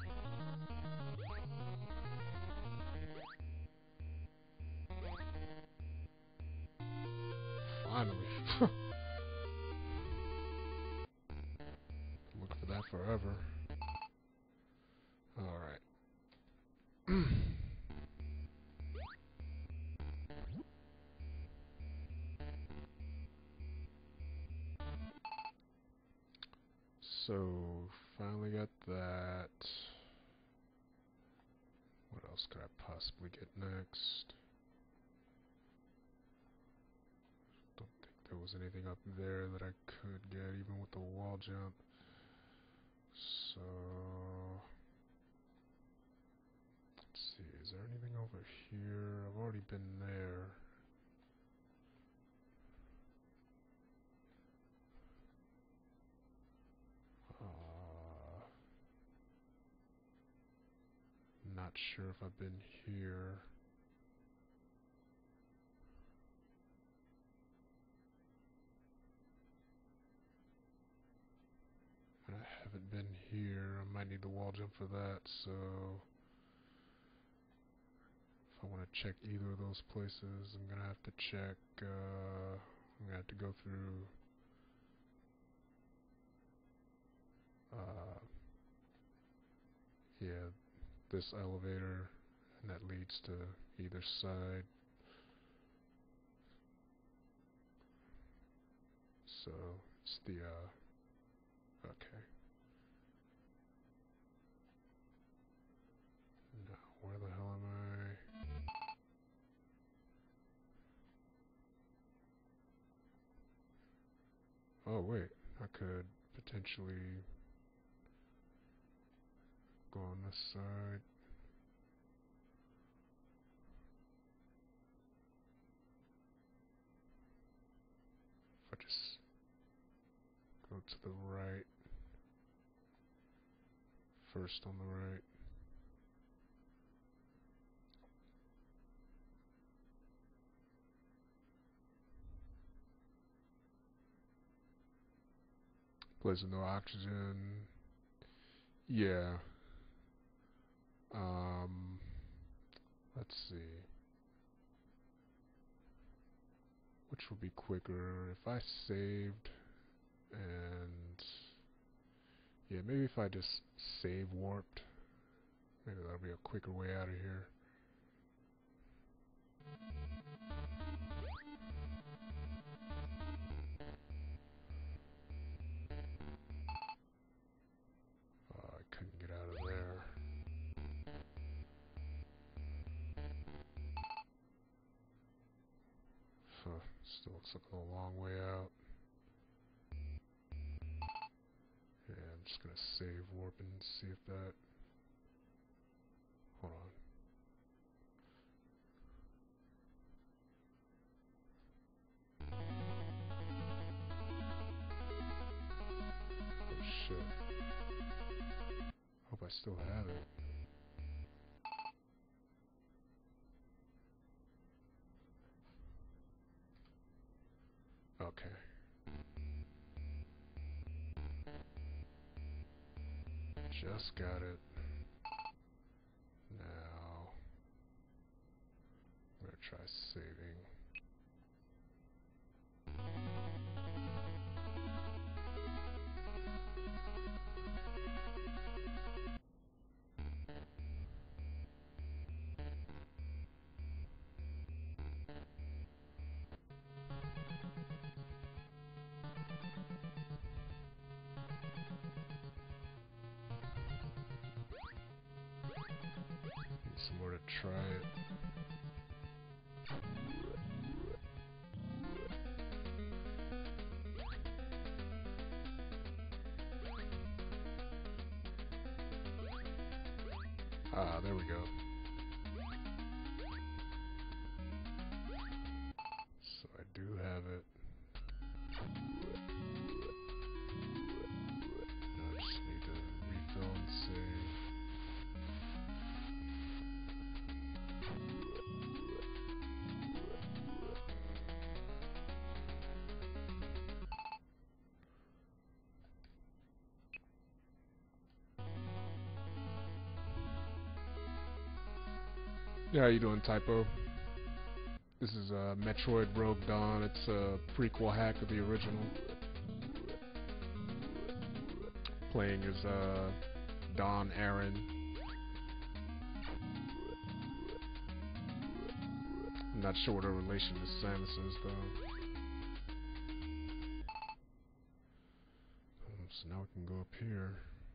Finally. Look for that forever. Alright. So, finally got that. What else could I possibly get next? Don't think there was anything up there that I could get, even with the wall jump. So, let's see, is there anything over here? I've already been there. Uh, not sure if I've been here. And I haven't been here. I might need the wall jump for that, so if I want to check either of those places, I'm gonna have to check, uh, I'm gonna have to go through, uh, yeah, this elevator, and that leads to either side. So, it's the, uh, Okay. Now, where the hell am I? Oh, wait. I could potentially go on this side. If I just go to the right. First on the right. Place with no oxygen. Yeah. Um, let's see. Which will be quicker if I saved and yeah, maybe if I just save warped, maybe that'll be a quicker way out of here. Uh, I couldn't get out of there. Huh, still looks like a long way out. Yeah, I'm just gonna save warp and see if that. Hold on. Oh shit. Hope I still have it. Okay. Just got it. Now, I'm gonna try saving. Need some more to try it. Ah, there we go. So I do have it. Now I just need to refill and save. Yeah, how you doing, Typo? This is uh, Metroid Rogue Dawn. It's a prequel hack of the original. Playing as uh, Dawn Aron. I'm not sure what her relation to Samus is, though. Um, so now we can go up here.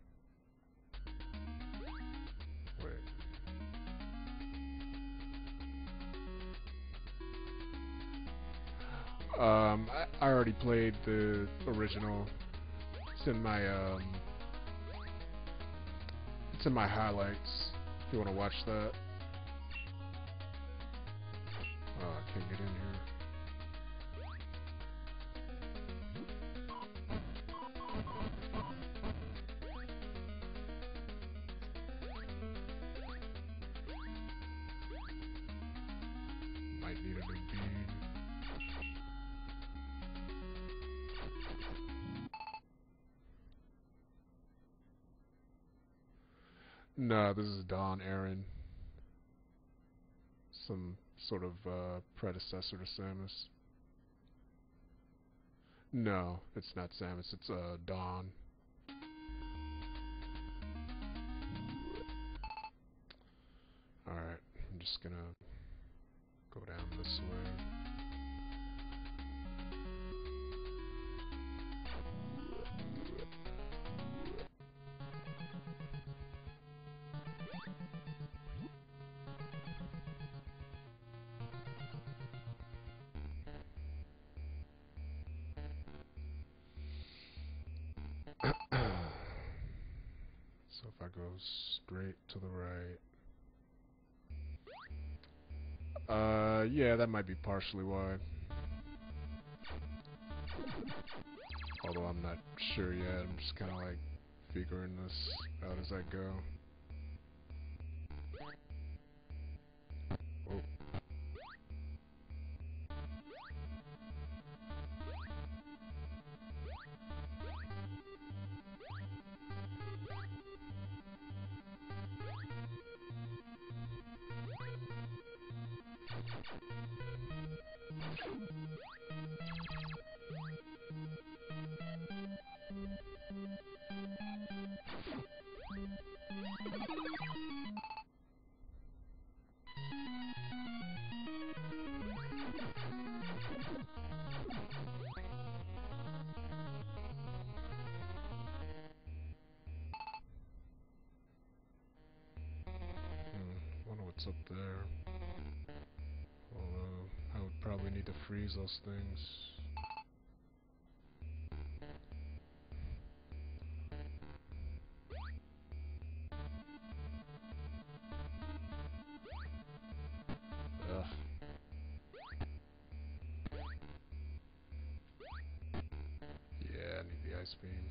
Wait. Um, I, I already played the original. It's in my um, it's in my highlights. If you want to watch that. Oh, I can't get in here. Might need a new bead. No, this is Dawn Aron. Some sort of uh, predecessor to Samus. No, it's not Samus. It's uh, Dawn. Alright, I'm just gonna go down this way. if I go straight to the right. Uh, yeah, that might be partially why. Although I'm not sure yet, I'm just kind of like figuring this out as I go. Oh. Wonder what's up there. Although, I would probably need to freeze those things. Ugh. Yeah, I need the ice beam.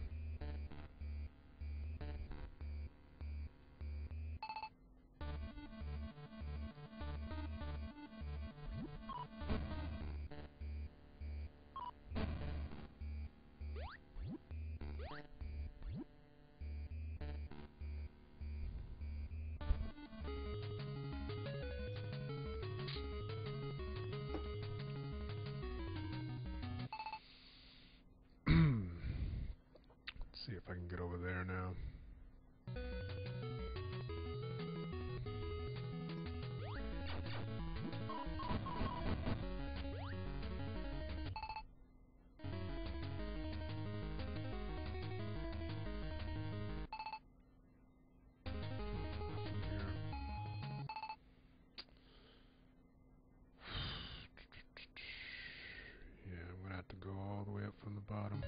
Let's see if I can get over there now. Yeah, I'm gonna have to go all the way up from the bottom.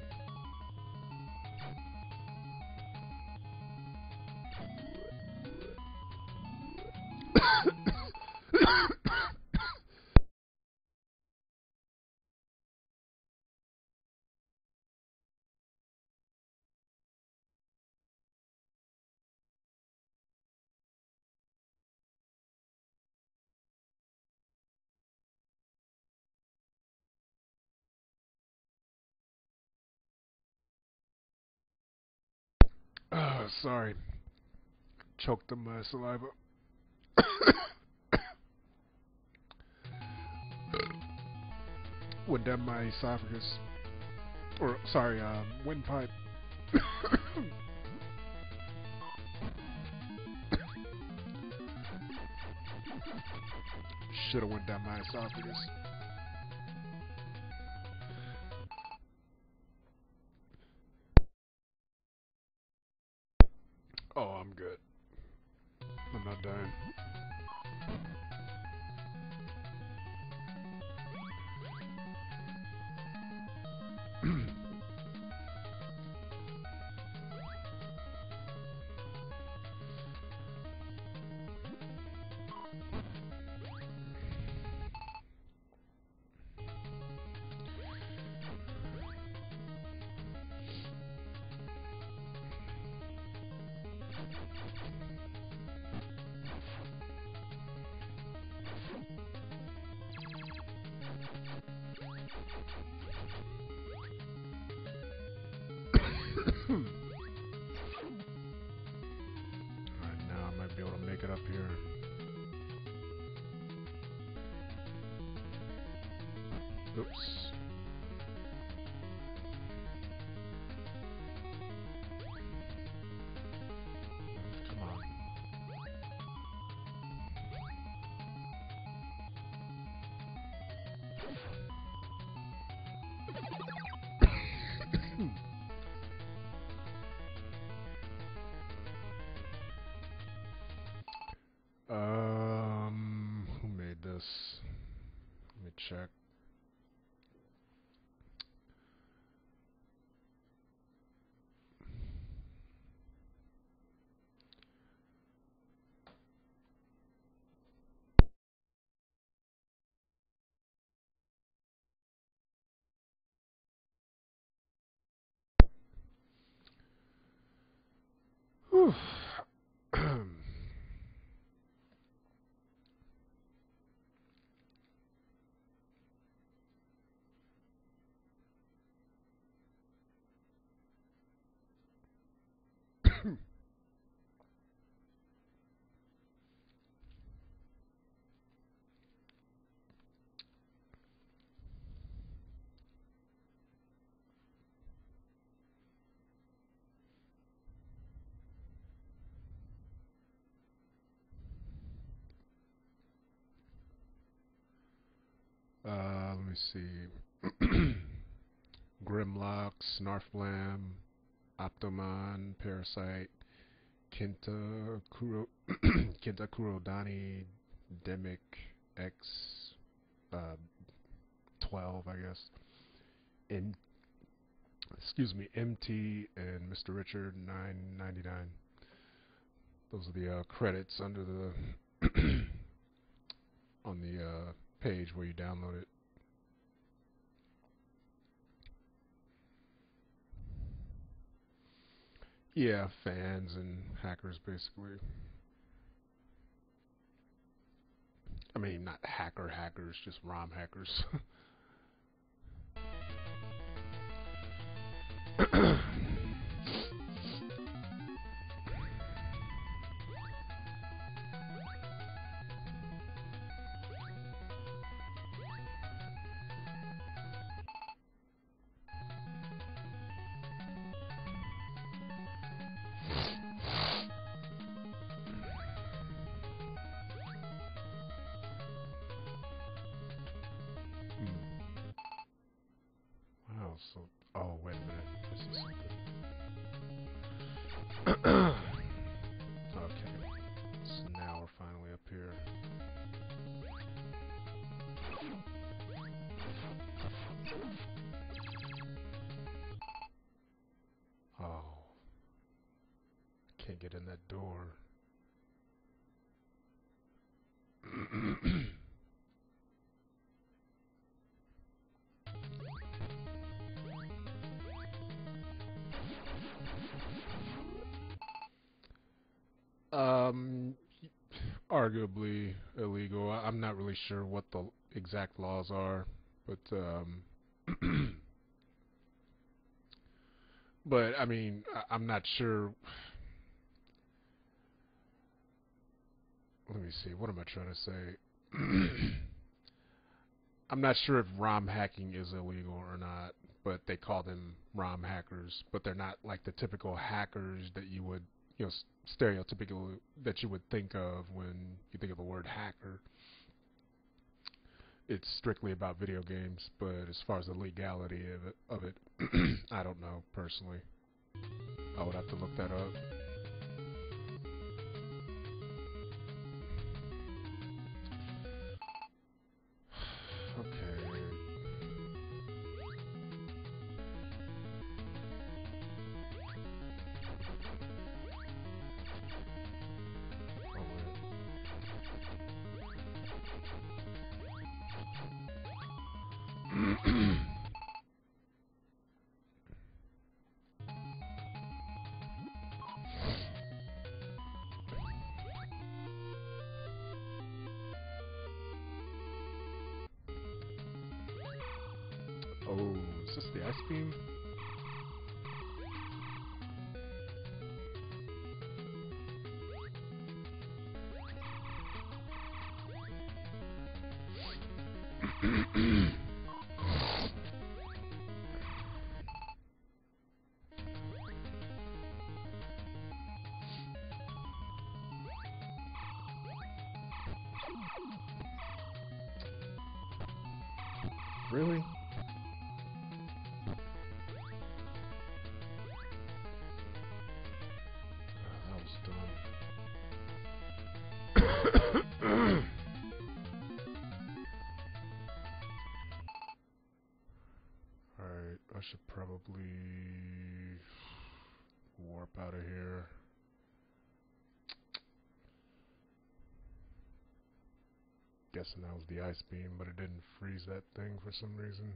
Oh, sorry. Choked on my saliva. Went down my esophagus. Or, sorry, um, windpipe. Should've went down my esophagus. Oh, I'm good. I'm not dying. Alright, now I might be able to make it up here. Oops. Come on. Um, who made this? Let me check. Whew. Uh, let me see. Grimlock, Snarflam, Optomon, Parasite, Kenta Kuro, Kenta Kurodani, Demic X, uh, twelve, I guess. In, excuse me, M T and Mister Richard nine ninety-nine. Those are the uh, credits under the on the uh, page where you download it. Yeah, fans and hackers, basically. I mean, not hacker hackers, just ROM hackers. Wow, so, oh, wait a minute, this is something. Okay, so now we're finally up here. Oh, can't get in that door. Um, arguably illegal. I- I'm not really sure what the exact laws are, but um, but I mean, I- I'm not sure. Let me see. What am I trying to say? I'm not sure if ROM hacking is illegal or not, but they call them ROM hackers. But they're not like the typical hackers that you would, you know, stereotypical that you would think of when you think of the word hacker. It's strictly about video games, but as far as the legality of it, of it I don't know personally. I would have to look that up. Okay. Oh, wait. Oh, is this the ice beam? Really? Oh, that was dumb. Alright, I should probably warp out of here. Guessing that was the ice beam, but it didn't freeze that thing for some reason.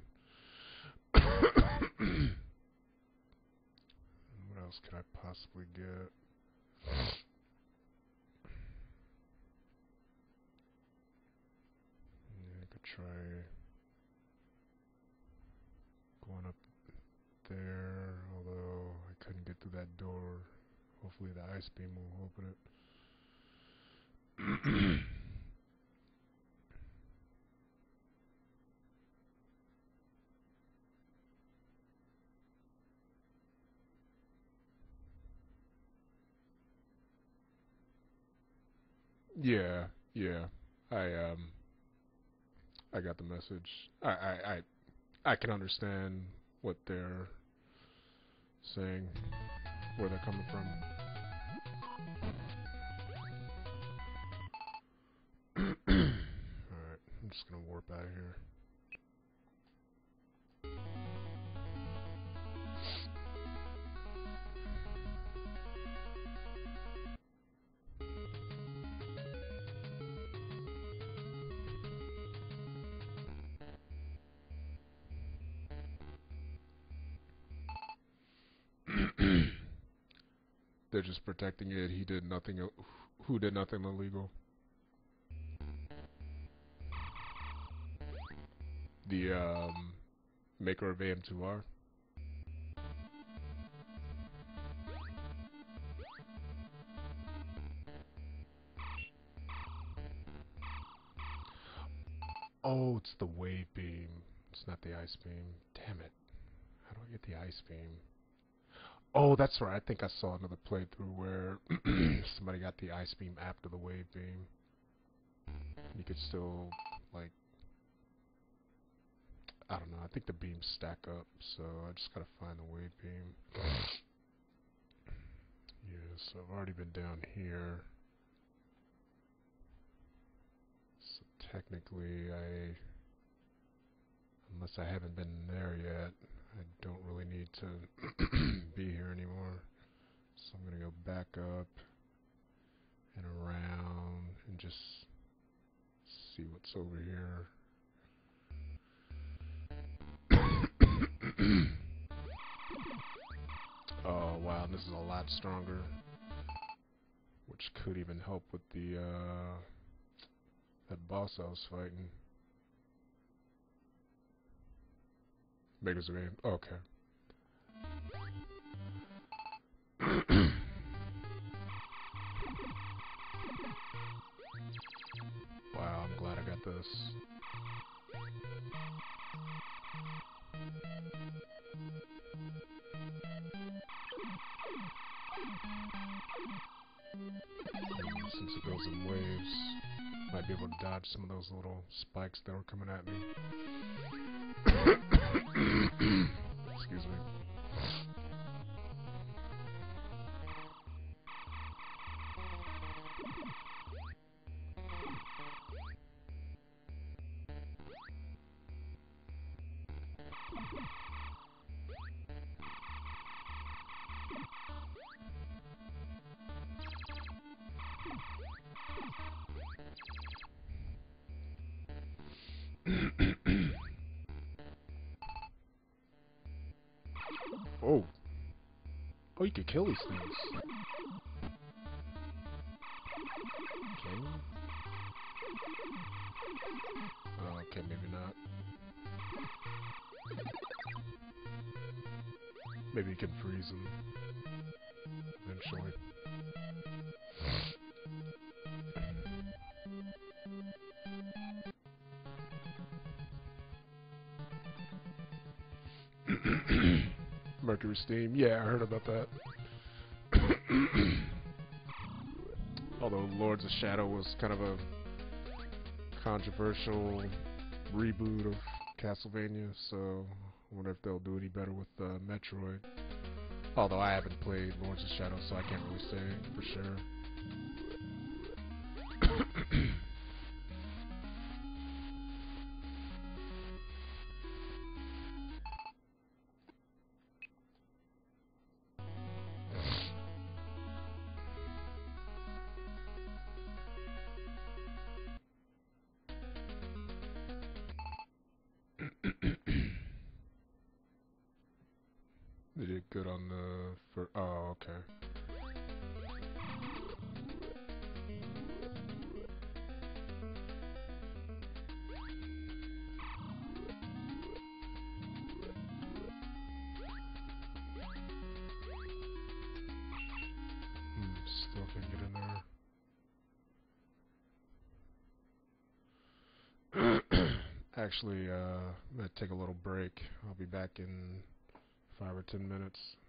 What else could I possibly get? Yeah, I could try going up there, although I couldn't get through that door. Hopefully the ice beam will open it. Yeah, yeah. I um I got the message. I I I, I can understand what they're saying, where they're coming from. Alright, I'm just gonna warp out of here. They're just protecting it. He did nothing. il- Who did nothing illegal? The um, maker of A M two R. Oh, it's the wave beam. It's not the ice beam. Damn it. How do I get the ice beam? Oh, that's right. I think I saw another playthrough where somebody got the ice beam after the wave beam. You could still, like, I don't know. I think the beams stack up, so I just gotta find the wave beam. Yeah, so I've already been down here. So technically, I, unless I haven't been there yet, I don't really need to be here anymore. So I'm gonna go back up and around and just see what's over here. Oh wow, this is a lot stronger, which could even help with the uh, that boss I was fighting. Maker's Game. Okay. Wow, I'm glad I got this. And since it goes in waves, might be able to dodge some of those little spikes that were coming at me. Excuse me. Oh. Oh, you could kill these things. Can you? Oh, okay, maybe not. Maybe you can freeze them eventually. Mercury Steam. Yeah, I heard about that. Although Lords of Shadow was kind of a controversial reboot of Castlevania, so I wonder if they'll do any better with uh, Metroid. Although I haven't played Lords of Shadow, so I can't really say for sure. They did good on the... For, oh, okay. Actually, uh, I'm gonna take a little break. I'll be back in five or ten minutes.